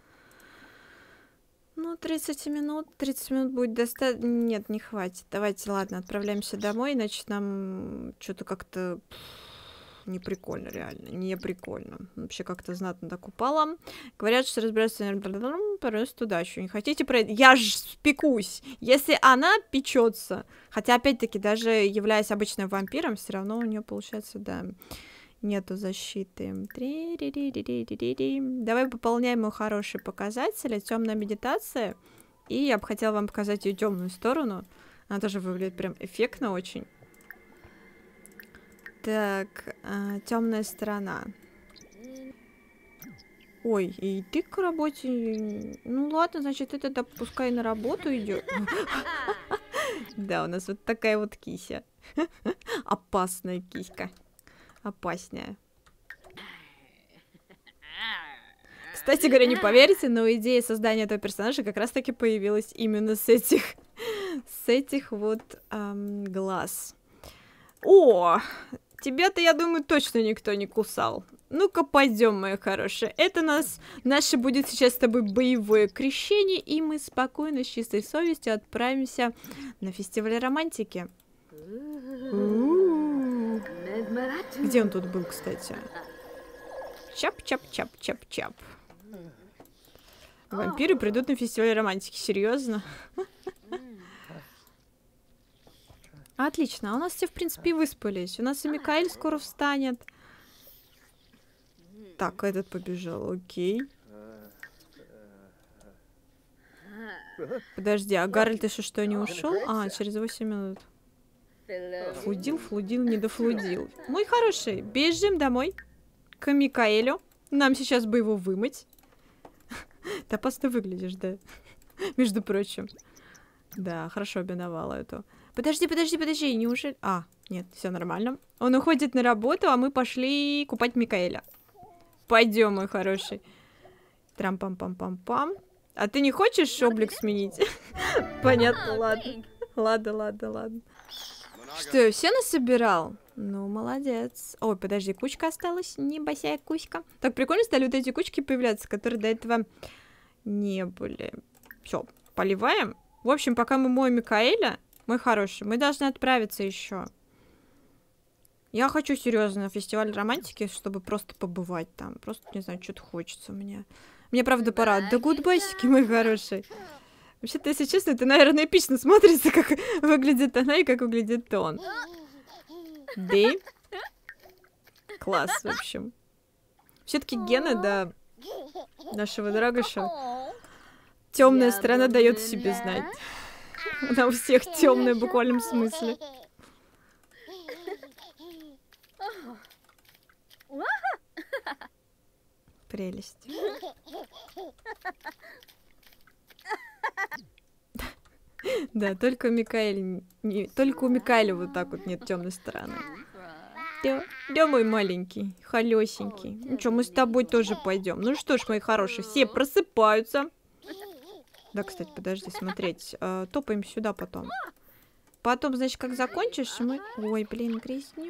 A: Ну, тридцать минут. тридцать минут будет достаточно. Нет, не хватит. Давайте, ладно, отправляемся домой, иначе нам что-то как-то Не прикольно, реально, не прикольно. Вообще как-то знатно так упала. Говорят, что разбираться, просто удачу. Не хотите про это? Я ж спекусь. Если она печется, хотя, опять-таки, даже являясь обычным вампиром, все равно у нее получается, да, нету защиты. Давай пополняем мой хороший показатель. Темная медитация. И я бы хотела вам показать ее темную сторону. Она тоже выглядит прям эффектно очень. Так, э, темная сторона. Ой, и ты к работе... Ну ладно, значит, ты тогда пускай на работу идет. Да, у нас вот такая вот кися. Опасная киська. Опаснее. Кстати говоря, не поверите, но идея создания этого персонажа как раз-таки появилась именно с этих... с этих вот эм, глаз. О! Тебя-то, я думаю, точно никто не кусал. Ну-ка, пойдем, моя хорошая. Это нас, наше будет сейчас с тобой боевое крещение, и мы спокойно, с чистой совестью отправимся на фестиваль романтики. У-у-у. Где он тут был, кстати? Чап-чап-чап-чап-чап. Вампиры придут на фестиваль романтики. Серьезно? Отлично, а у нас все, в принципе, выспались. У нас и Микаэль скоро встанет. Так, этот побежал, окей. Подожди, а Гарольд еще что, не ушел? А, через восемь минут. Флудил, флудил, не дофлудил. Мой хороший, бежим домой к Микаэлю. Нам сейчас бы его вымыть. Ты опасно выглядишь, да? Между прочим. Да, хорошо обиновала эту. Подожди, подожди, подожди, неужели... А, нет, все нормально. Он уходит на работу, а мы пошли купать Микаэля. Пойдем, мой хороший. Трам-пам-пам-пам-пам. А ты не хочешь облик сменить? Понятно, ладно. Ладно, ладно, ладно. Что, все насобирал? Ну, молодец. Ой, подожди, кучка осталась, небольшая кучка. Так прикольно стали вот эти кучки появляться, которые до этого не были. Все, поливаем. В общем, пока мы моем Микаэля, мой хороший, мы должны отправиться еще. Я хочу серьезно на фестиваль романтики, чтобы просто побывать там. Просто, не знаю, что-то хочется мне. Мне, правда, пора. Да гудбайсики, мой хороший. Вообще-то, если честно, это, наверное, эпично смотрится, как выглядит она и как выглядит он. Да? Класс, в общем. Все-таки гены, да, нашего Драгоша. Темная сторона дает себе знать. Она у всех темная в буквальном смысле. Прелесть. Да, только Микаэль, не, только у Микаэля вот так вот нет темной стороны. Да, да, мой маленький, холесенький. Ну что, мы с тобой тоже пойдем. Ну что ж, мои хорошие, все просыпаются. Да, кстати, подожди, смотреть. Э, топаем сюда потом. Потом, значит, как закончишь, мы... Ой, блин, грязню.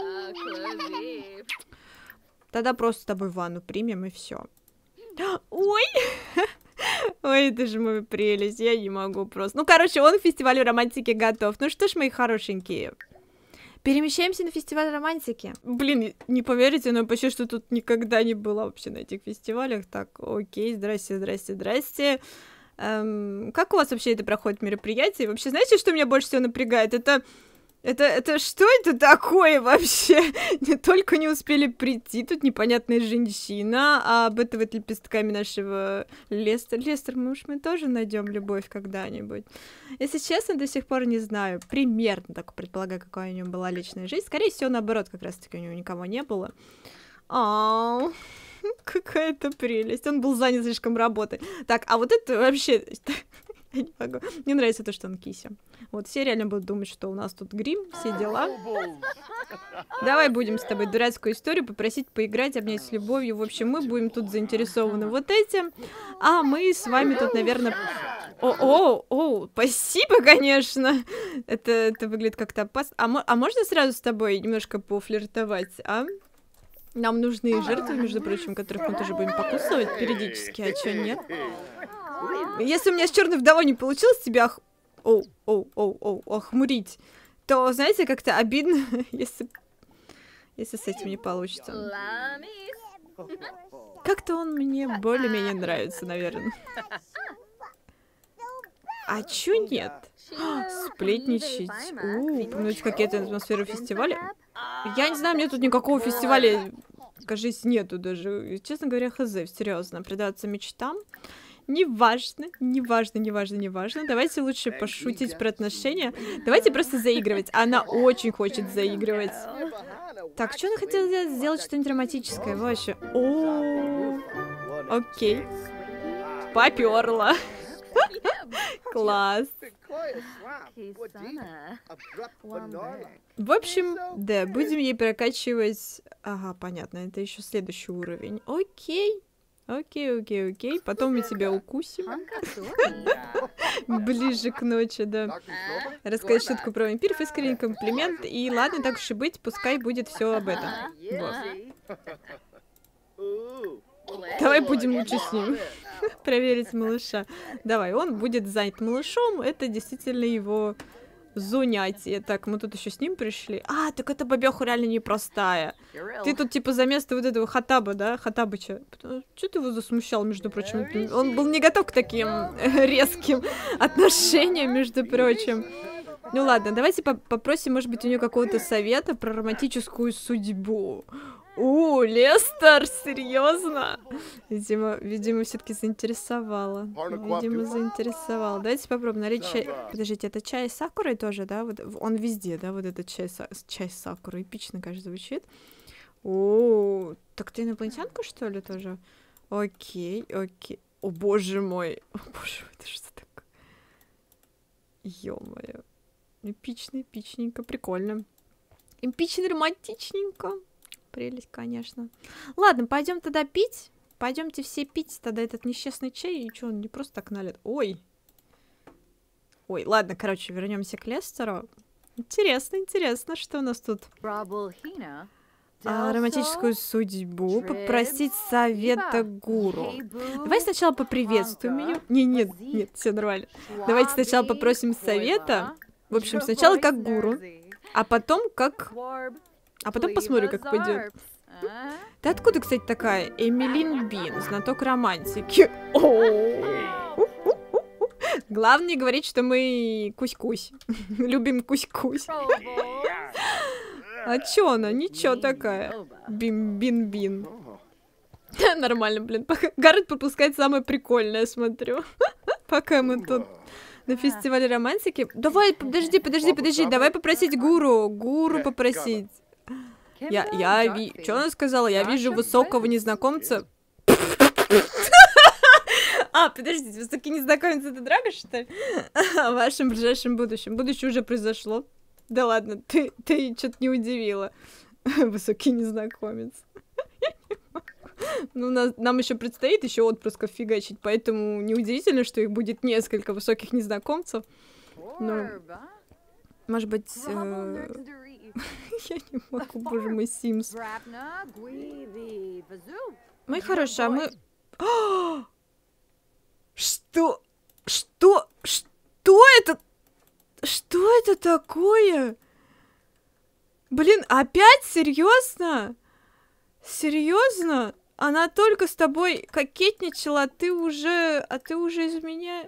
A: Тогда просто с тобой ванну примем и все. Ой! Ой, это же моя прелесть, я не могу просто. Ну, короче, он к фестивалю романтики готов. Ну что ж, мои хорошенькие. Перемещаемся на фестиваль романтики. Блин, не поверите, но почти что тут никогда не была вообще на этих фестивалях. Так, окей, здрасте, здрасте, здрасте. Эм, как у вас вообще это проходит мероприятие? Вообще, знаете, что меня больше всего напрягает? Это, это, это что это такое вообще? Не только не успели прийти, тут непонятная женщина, а об этом вот лепестками нашего Лестер. Лестер, мы уж мы тоже найдем любовь когда-нибудь. Если честно, до сих пор не знаю. Примерно так предполагаю, какая у него была личная жизнь. Скорее всего, наоборот, как раз-таки у него никого не было. Ау. Какая-то прелесть. Он был занят слишком работой. Так, а вот это вообще... Я не могу. Мне нравится то, что он кися. Вот все реально будут думать, что у нас тут грим, все дела. Давай будем с тобой дурацкую историю попросить поиграть, обнять с любовью. В общем, мы будем тут заинтересованы вот этим. А мы с вами тут, наверное... О, о, о, спасибо, конечно. Это, это выглядит как-то опасно. А, а можно сразу с тобой немножко пофлиртовать, а? Нам нужны жертвы, между прочим, которых мы тоже будем покусывать периодически, а чё нет? Если у меня с черной вдовой не получилось тебя ох... оу, оу, оу, оу, охмурить, то, знаете, как-то обидно, если... если с этим не получится. Как-то он мне более-менее нравится, наверное. А чё нет? Сплетничать. У, упомянуть какие-то атмосферы фестиваля. Я не знаю, мне тут никакого фестиваля, кажись, нету даже. Честно говоря, хз, серьезно, предаться мечтам. Неважно, неважно, неважно, неважно. Давайте лучше пошутить про отношения. Давайте просто заигрывать. Она очень хочет заигрывать. Так, что она хотела сделать? Сделать что-нибудь романтическое вообще. О, окей. Попёрла. Класс. В общем, да, будем ей прокачивать... Ага, понятно, это еще следующий уровень. Окей. Окей, окей, окей. Потом мы тебя укусим. Ближе к ночи, да. Рассказать шутку про вампиров, искренний комплимент. И ладно, так уж и быть, пускай будет все об этом. Вот. Давай будем лучше с ним проверить малыша. Давай, он будет занят малышом. Это действительно его занятие. Так, мы тут еще с ним пришли. А, так эта бабёха реально непростая. Ты тут типа за место вот этого Хатаба, да? Хатабыча. Что ты его засмущал, между прочим? Он был не готов к таким резким отношениям, между прочим. Ну ладно, давайте по попросим, может быть, у нее какого-то совета про романтическую судьбу. О, Лестер, серьезно? Видимо, видимо, все-таки заинтересовала. Видимо, заинтересовала. Давайте попробуем налить чай. Подождите, это чай с сакурой тоже, да? Вот, он везде, да? Вот этот чай, с... чай с сакурой. Эпично, кажется, звучит. О, так ты инопланетянка, что ли, тоже? Окей, окей. О, боже мой. О, боже мой, это что такое? Ё-моё. Эпично, эпичненько, прикольно. Эпично, романтичненько. Прелесть, конечно. Ладно, пойдем тогда пить. Пойдемте все пить тогда этот несчастный чай. И что, он не просто так налит. Ой. Ой, ладно, короче, вернемся к Лестеру. Интересно, интересно, что у нас тут. А, романтическую судьбу. Попросить совета гуру. Давай сначала поприветствуем ее. Не, нет, нет, все нормально. Давайте сначала попросим совета. В общем, сначала как гуру, а потом как... А потом посмотрю, как пойдет. Ты откуда, кстати, такая? Эмилин Бин, знаток романтики. Главное говорить, что мы кусь-кусь. Любим кусь-кусь. А чё она? Ничего такая. Бин-бин-бин. Нормально, блин. Гаррет пропускает самое прикольное, смотрю. Пока мы тут на фестивале романтики. Давай, подожди, подожди, подожди. Давай попросить гуру. Гуру попросить. Я, я, ви... Что она сказала? Я вижу высокого незнакомца. А, подождите, высокий незнакомец — это Драга, что ли? В вашем ближайшем будущем. Будущее уже произошло. Да ладно, ты, ты что-то не удивила. Высокий незнакомец. Ну, нас, нам еще предстоит еще отпрысков фигачить, поэтому неудивительно, что их будет несколько высоких незнакомцев. Но, может быть... Э... Я не могу, боже мой, Симс. Мои хорошие, а мы... А! Что? Что? Что это? Что это такое? Блин, опять? Серьезно? Серьезно? Она только с тобой кокетничала, а ты уже... А ты уже из меня...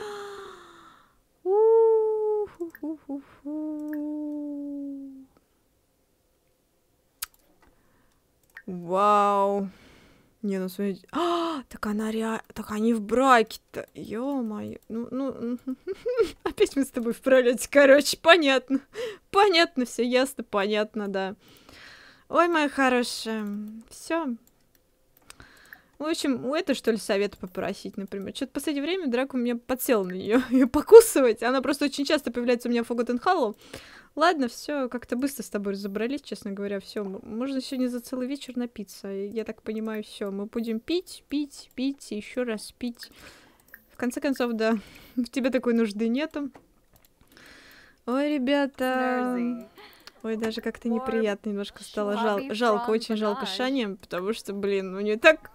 A: Вау. Не, ну смотрите. А, так она реально... Так они в браке-то. Ё-моё. Ну, ну... Опять мы с тобой в пролете. Короче, понятно. Понятно, все ясно, понятно, да. Ой, моя хорошая. Все. В общем, у этой, что ли, совета попросить, например. Что-то в последнее время Драко у меня подсел на нее ее покусывать. Она просто очень часто появляется у меня в Forgotten Hollow. Ладно, все, как-то быстро с тобой разобрались, честно говоря, все. Можно сегодня за целый вечер напиться. Я так понимаю, все. Мы будем пить, пить, пить, и еще раз пить. В конце концов, да, в тебе такой нужды нету. Ой, ребята. Ой, даже как-то неприятно немножко стало. Жал жалко, очень жалко Шани, потому что, блин, у нее так...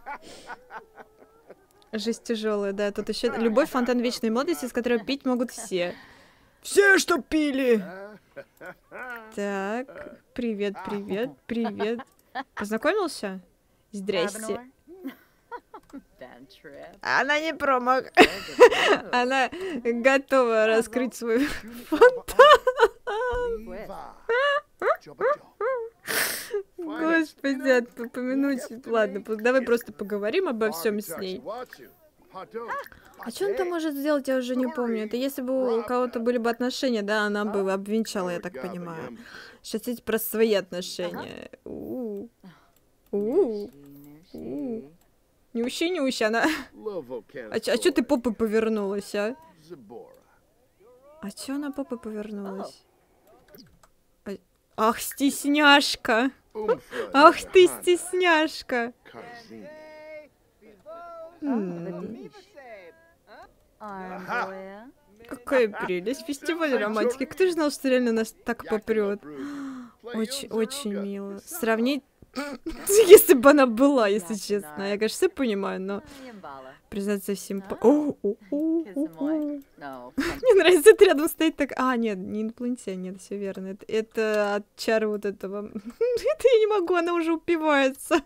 A: Жизнь тяжелая, да. Тут еще любовь, фонтан вечной молодости, с которой пить могут все. Все, что пили! Так, привет, привет, привет. Познакомился? Здрасте. Она не промах. Она готова раскрыть свой фонтан. Господи, отпомянуть. Ладно, давай просто поговорим обо всем с ней. А что он там может сделать, я уже не помню. Это если бы у кого-то были бы отношения, да, она бы обвенчала, я так понимаю. Шутить про свои отношения. У-у-у. У-у-у. Не ущи, не ущи, она... А чё, а чё ты попой повернулась, а? А чё она попой повернулась? А... Ах, стесняшка! Ах ты, стесняшка! М. Какая прелесть! Фестиваль романтики. Кто же знал, что реально нас так попрет? Очень, очень мило. Сравнить... Если бы она была, если честно. Я, конечно, все понимаю, но... Признаться всем... Мне нравится, это рядом стоит так... А, нет, не инопланетяне, нет, все верно. Это, это от чары вот этого... Это я не могу, она уже упивается.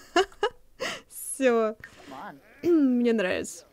A: Все. Мне нравится.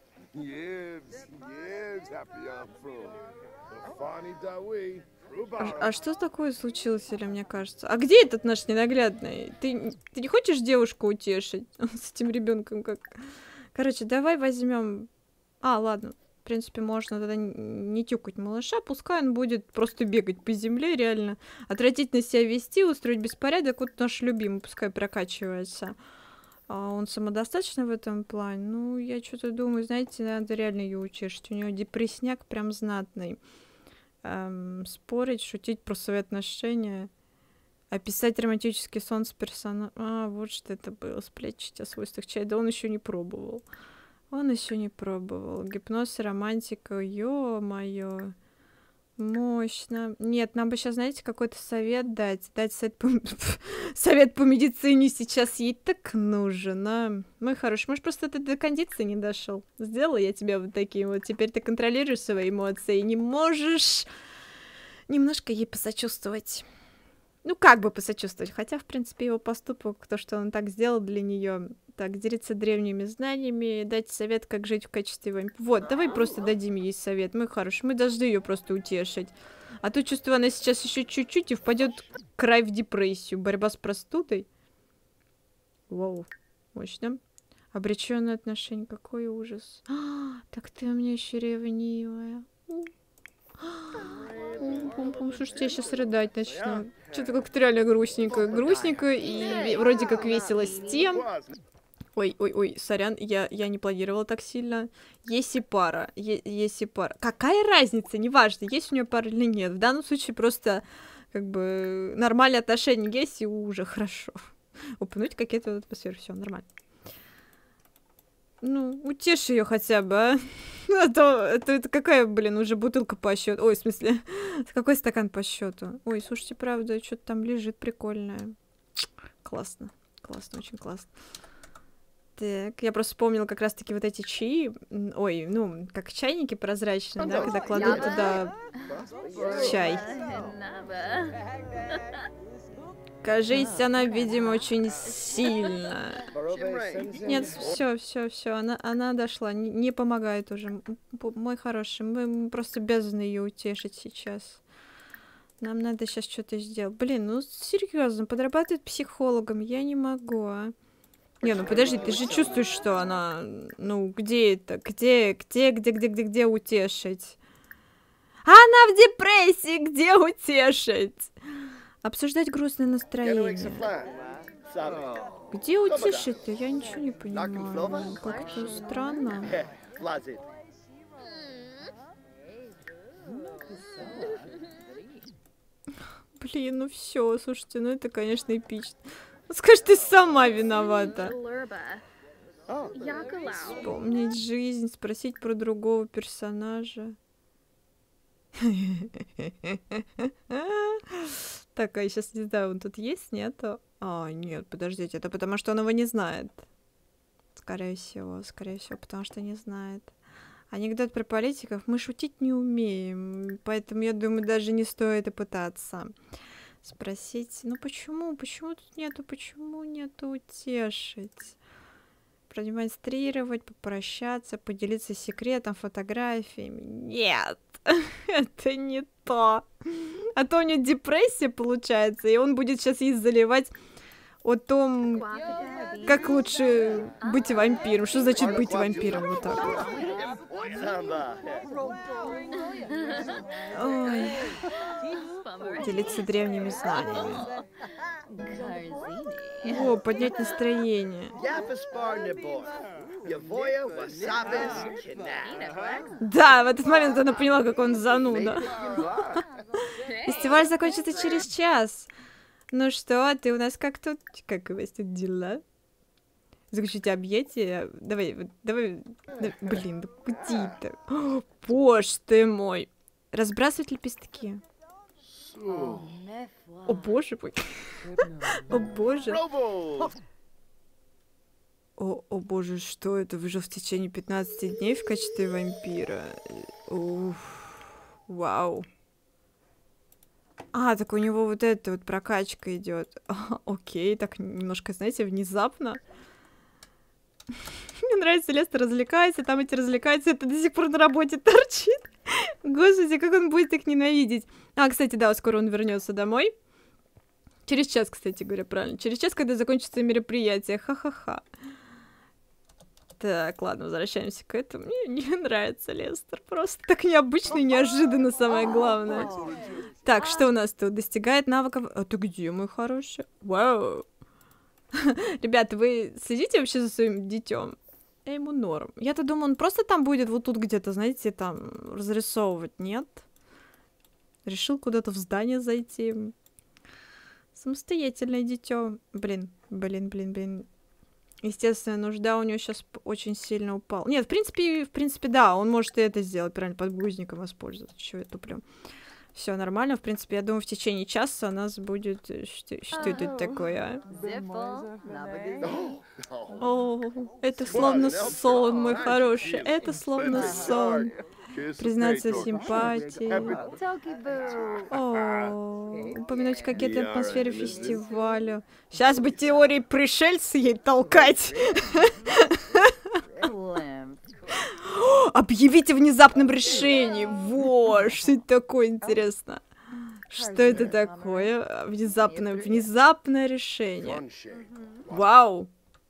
A: А, а что такое случилось, или мне кажется? А где этот наш ненаглядный? Ты, ты не хочешь девушку утешить с этим ребенком? Как? Короче, давай возьмем. А, ладно. В принципе, можно тогда не тюкать малыша, пускай он будет просто бегать по земле, реально. Отвратительно себя вести, устроить беспорядок. Вот наш любимый, пускай прокачивается. А он самодостаточно в этом плане? Ну, я что-то думаю, знаете, надо реально ее утешить. У нее депрессняк прям знатный. Эм, спорить, шутить про свои отношения, описать романтический сон с персонажем. А, вот что это было, сплетчить о свойствах чая. Да он еще не пробовал. Он еще не пробовал. Гипноз и романтика, ё-моё. Мощно. Нет, нам бы сейчас, знаете, какой-то совет дать. Дать совет по... совет по медицине сейчас ей так нужен, а? Мой хороший, может, просто ты до кондиции не дошел. Сделала я тебя вот таким вот. Теперь ты контролируешь свои эмоции и не можешь немножко ей посочувствовать. Ну, как бы посочувствовать. Хотя, в принципе, его поступок, то, что он так сделал для нее, так, делиться древними знаниями, дать совет, как жить в качестве вампира. Вот, давай просто дадим ей совет, мой хороший. Мы должны ее просто утешить. А то, чувствую, она сейчас еще чуть-чуть и впадет край в депрессию. Борьба с простудой. Вау, мощно. Обреченное отношение, какой ужас. А, так ты у меня еще ревнивая. Пум-пум-пум. Слушайте, я сейчас рыдать начну. Что-то как-то реально грустненько. Грустненько и вроде как весело с тем. Ой-ой-ой, сорян, я, я не планировала так сильно. Если пара, е если пара. Какая разница, неважно, есть у нее пара или нет. В данном случае просто, как бы, нормальные отношения есть, и уже хорошо. Упнуть какие-то атмосферы, все нормально. Ну, утешь ее хотя бы, а? А то, это, это какая, блин, уже бутылка по счету. Ой, в смысле, какой стакан по счету? Ой, слушайте, правда, что-то там лежит прикольное. Классно, классно, очень классно. Так, я просто вспомнила как раз-таки вот эти чаи. Ой, ну, как чайники прозрачные, да, когда кладут туда чай. Кажись, она, видимо, очень сильно. Нет, все, все, все, она, она дошла, не, не помогает уже. Мой хороший, мы просто обязаны ее утешить сейчас. Нам надо сейчас что-то сделать. Блин, ну серьезно, подрабатывать психологом я не могу, а. Не, ну подожди, ты же чувствуешь, что она... Ну, где это? Где, где, где, где, где, где утешить? Она в депрессии, где утешить? Обсуждать грустное настроение. Где утешить-то? Я ничего не понимаю. Как-то странно. Блин, ну все, слушайте, ну это, конечно, эпично. Скажи, ты сама виновата. Вспомнить жизнь, спросить про другого персонажа. Так, а я сейчас не знаю, он тут есть, нет? А, нет, подождите, это потому что он его не знает. Скорее всего, скорее всего, потому что не знает. Анекдот про политиков. Мы шутить не умеем, поэтому, я думаю, даже не стоит и пытаться. Спросить, ну почему? Почему тут нету? Почему нету утешить? Продемонстрировать, попрощаться, поделиться секретом, фотографиями. Нет, это не то. А то у него депрессия получается, и он будет сейчас ей заливать о том, как лучше быть вампиром. Что значит быть вампиром? Вот так вот. Ой. Делиться древними знаниями. О, поднять настроение. Да, в этот момент она поняла, как он зануда. Фестиваль закончится через час. Ну что, ты у нас как тут? Как у вас тут дела? Заключите объятия. Давай, давай. Да, блин, да куди ты? О, боже ты мой. Разбрасывать лепестки. О боже мой. О боже. О, о боже, что это? Выжил в течение пятнадцати дней в качестве вампира. Уф. Вау. А, так у него вот эта вот прокачка идет. Окей, так немножко, знаете, внезапно. Мне нравится, Лестер развлекается, там эти развлекаются, это до сих пор на работе торчит. Господи, как он будет их ненавидеть. А, кстати, да, скоро он вернется домой. Через час, кстати говоря, правильно. Через час, когда закончится мероприятие. Ха-ха-ха. Так, ладно, возвращаемся к этому. Мне не нравится Лестер. Просто так необычно и неожиданно, самое главное. Так, что у нас тут? Достигает навыков... А ты где, мой хороший? Вау. Ребята, вы следите вообще за своим детем? Я ему норм. Я-то думаю, он просто там будет вот тут где-то, знаете, там разрисовывать. Нет? Решил куда-то в здание зайти. Самостоятельное дитё. Блин, блин, блин, блин. Естественная нужда у него сейчас очень сильно упала. Нет, в принципе, в принципе, да, он может и это сделать, правильно, подгузником воспользоваться. Чего я туплю? Все нормально, в принципе, я думаю, в течение часа у нас будет... Что, что тут такое, а? О, это словно сон, мой хороший, это словно сон. Признаться в симпатии. О, упомянуть какие-то атмосферы фестиваля. Сейчас бы теории пришельца ей толкать. Объявите внезапном решении. Во, что это такое, интересно? Что это такое? Внезапное, внезапное решение. Вау.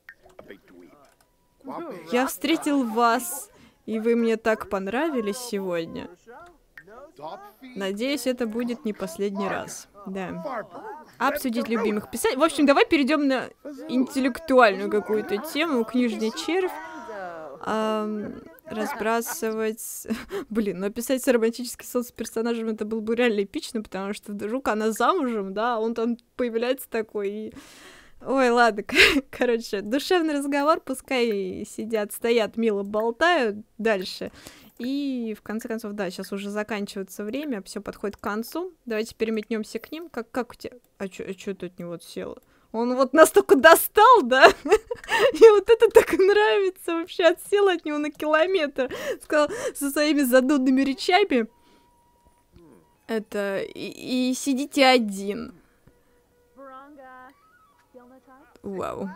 A: Я встретил вас, и вы мне так понравились сегодня. Надеюсь, это будет не последний раз. Да. Обсудить любимых писателей. В общем, давай перейдем на интеллектуальную какую-то тему. Книжный червь. Эм, разбрасывать... Блин, но писать с романтическим соцперсонажем это было бы реально эпично, потому что вдруг она замужем, да, он там появляется такой и... Ой, ладно, короче, душевный разговор, пускай сидят, стоят, мило болтают дальше. И в конце концов, да, сейчас уже заканчивается время, все подходит к концу. Давайте переметнемся к ним. Как, как у тебя... А что а ты от него вот села? Он вот настолько достал, да? И вот это так нравится вообще. Отсела от него на километр. Сказал со своими занудными речами. Это... И, и сидите один. Вау.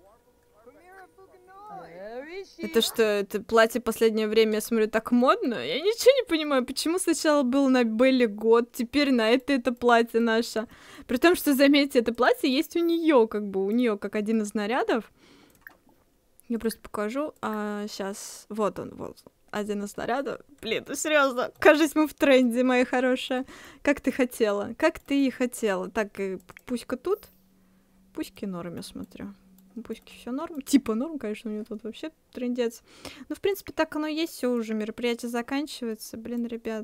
A: Это что, это платье в последнее время, я смотрю, так модно? Я ничего не понимаю, почему сначала был на Белли год, теперь на это это платье наше. При том, что, заметьте, это платье есть у нее, как бы, у нее как один из нарядов. Я просто покажу. А, сейчас, вот он, вот он. Один из нарядов. Блин, ну серьезно, кажется, мы в тренде, моя хорошая. Как ты хотела? Как ты и хотела? Так, и пуська тут. Пуськи норм, я смотрю. Пуськи все норм. Типа норм, конечно, у него тут вообще трындец. Ну, в принципе, так оно и есть, все уже. Мероприятие заканчивается. Блин, ребят.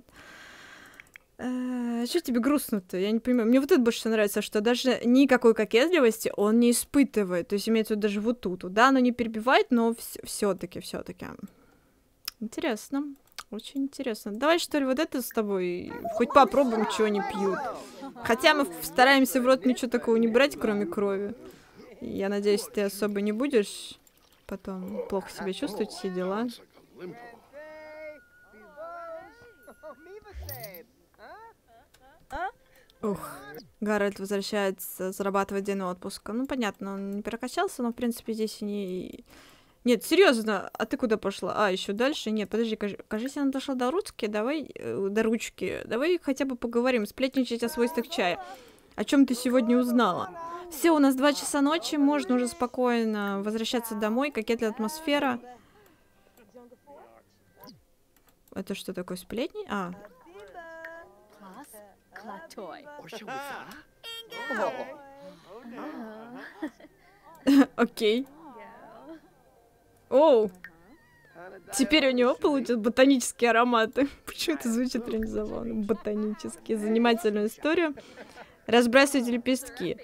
A: Что тебе грустно-то? Я не понимаю. Мне вот это больше нравится, что даже никакой кокетливости он не испытывает. То есть имеется в виду даже вот тут. Да, оно не перебивает, но все-таки, все-таки. Интересно. Очень интересно. Давай, что ли, вот это с тобой хоть попробуем, чего не пьют. Хотя мы стараемся в рот ничего такого не брать, кроме крови. Я надеюсь, ты особо не будешь потом плохо себя чувствовать, все дела. Ух. Гарольд возвращается зарабатывать день отпуска. Ну, понятно, он не перекачался, но, в принципе, здесь и не... Нет, серьезно, а ты куда пошла? А, еще дальше? Нет, подожди, кажи, кажется, она дошла до ручки, давай, э, до ручки. Давай хотя бы поговорим, сплетничать о свойствах чая. О чем ты сегодня узнала? Все, у нас два часа ночи, можно уже спокойно возвращаться домой, кокетливая атмосфера. Это что такое, сплетни? А. Окей. Оу. Теперь у него получат ботанические ароматы. Почему это звучит реально забавно? Ботанические. Занимательную историю. Разбрасывать лепестки.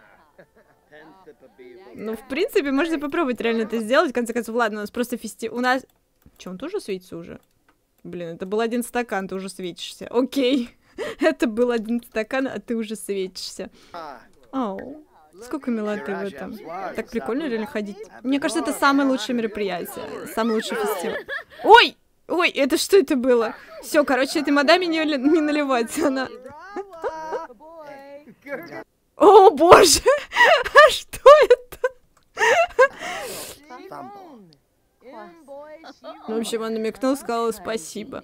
A: Ну, в принципе, можно попробовать реально это сделать. В конце концов, ладно, у нас просто фести... У нас... Че, он тоже светится уже? Блин, это был один стакан, ты уже светишься. Окей. Это был один стакан, а ты уже светишься. Оу. Сколько милоты в этом. Так прикольно реально ходить. Мне кажется, это самое лучшее мероприятие. Самый лучший фестиваль. Ой! Ой, это что это было? Все, короче, этой мадаме не, не наливать. Она... О, боже! А что это? В общем, он намекнул, сказал спасибо.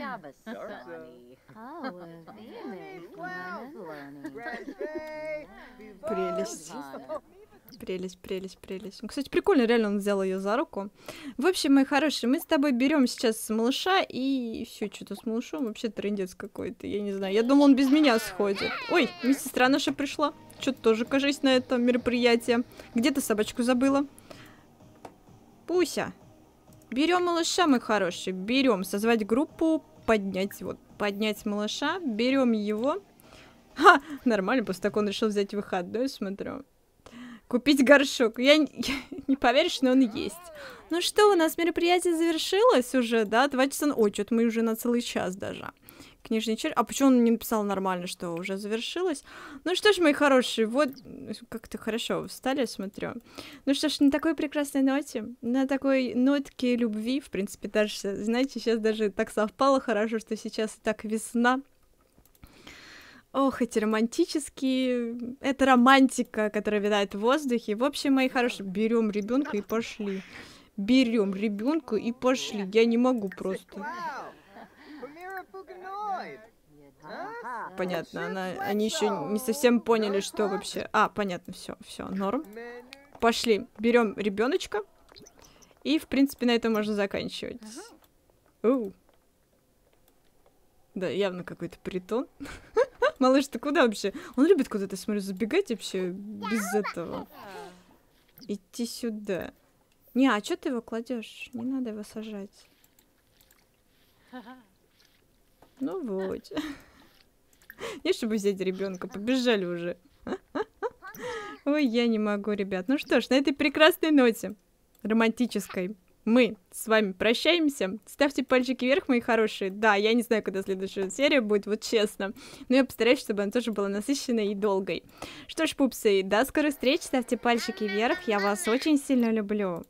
A: Прелесть. Прелесть, прелесть, прелесть. Ну, кстати, прикольно, реально он взял ее за руку. В общем, мои хорошие, мы с тобой берем сейчас малыша и все, что-то с малышом вообще трындец какой-то, я не знаю. Я думала, он без меня сходит. Ой, медсестра наша пришла. Что-то тоже, кажись, на это мероприятие. Где ты собачку забыла? Пуся. Берем малыша, мой хороший. Берем, созвать группу, поднять, вот, поднять малыша. Берем его. Ха, нормально, после того он решил взять выходной, смотрю. Купить горшок. Я, я не поверишь, но он есть. Ну что, у нас мероприятие завершилось уже, да? Два часа... Ой, что-то мы уже на целый час даже. Книжный червь. А почему он не написал нормально, что уже завершилось? Ну что ж, мои хорошие, вот как-то хорошо встали, смотрю. Ну что ж, на такой прекрасной ноте, на такой нотке любви, в принципе, даже, знаете, сейчас даже так совпало хорошо, что сейчас так весна. Ох, эти романтические... Это романтика, которая витает в воздухе. В общем, мои хорошие, берем ребенка и пошли. Берем ребенка и пошли. Я не могу просто. Понятно, она, они еще не совсем поняли, что вообще... А, понятно, все, все, норм. Пошли, берем ребеночка. И, в принципе, на этом можно заканчивать. Оу. Да, явно какой-то притон. Малыш, ты куда вообще? Он любит куда-то, смотрю, забегать вообще без этого. Идти сюда. Не, а что ты его кладешь? Не надо его сажать. Ну вот. Не, чтобы взять ребенка, побежали уже. Ой, я не могу, ребят. Ну что ж, на этой прекрасной ноте романтической мы с вами прощаемся. Ставьте пальчики вверх, мои хорошие. Да, я не знаю, когда следующая серия будет, вот честно. Но я постараюсь, чтобы она тоже была насыщенной и долгой. Что ж, пупсы, до скорых встреч. Ставьте пальчики вверх. Я вас очень сильно люблю.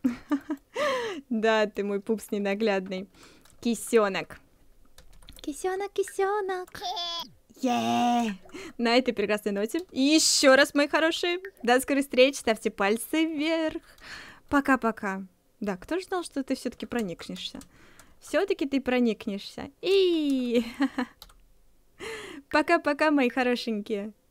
A: Да, ты мой пупс ненаглядный. Кисенок. Кисенок, кисенок. Yeah. На этой прекрасной ноте. И еще раз, мои хорошие, до скорых встреч. Ставьте пальцы вверх. Пока-пока. Да, кто же знал, что ты все-таки проникнешься? Все-таки ты проникнешься. И пока-пока, мои хорошенькие.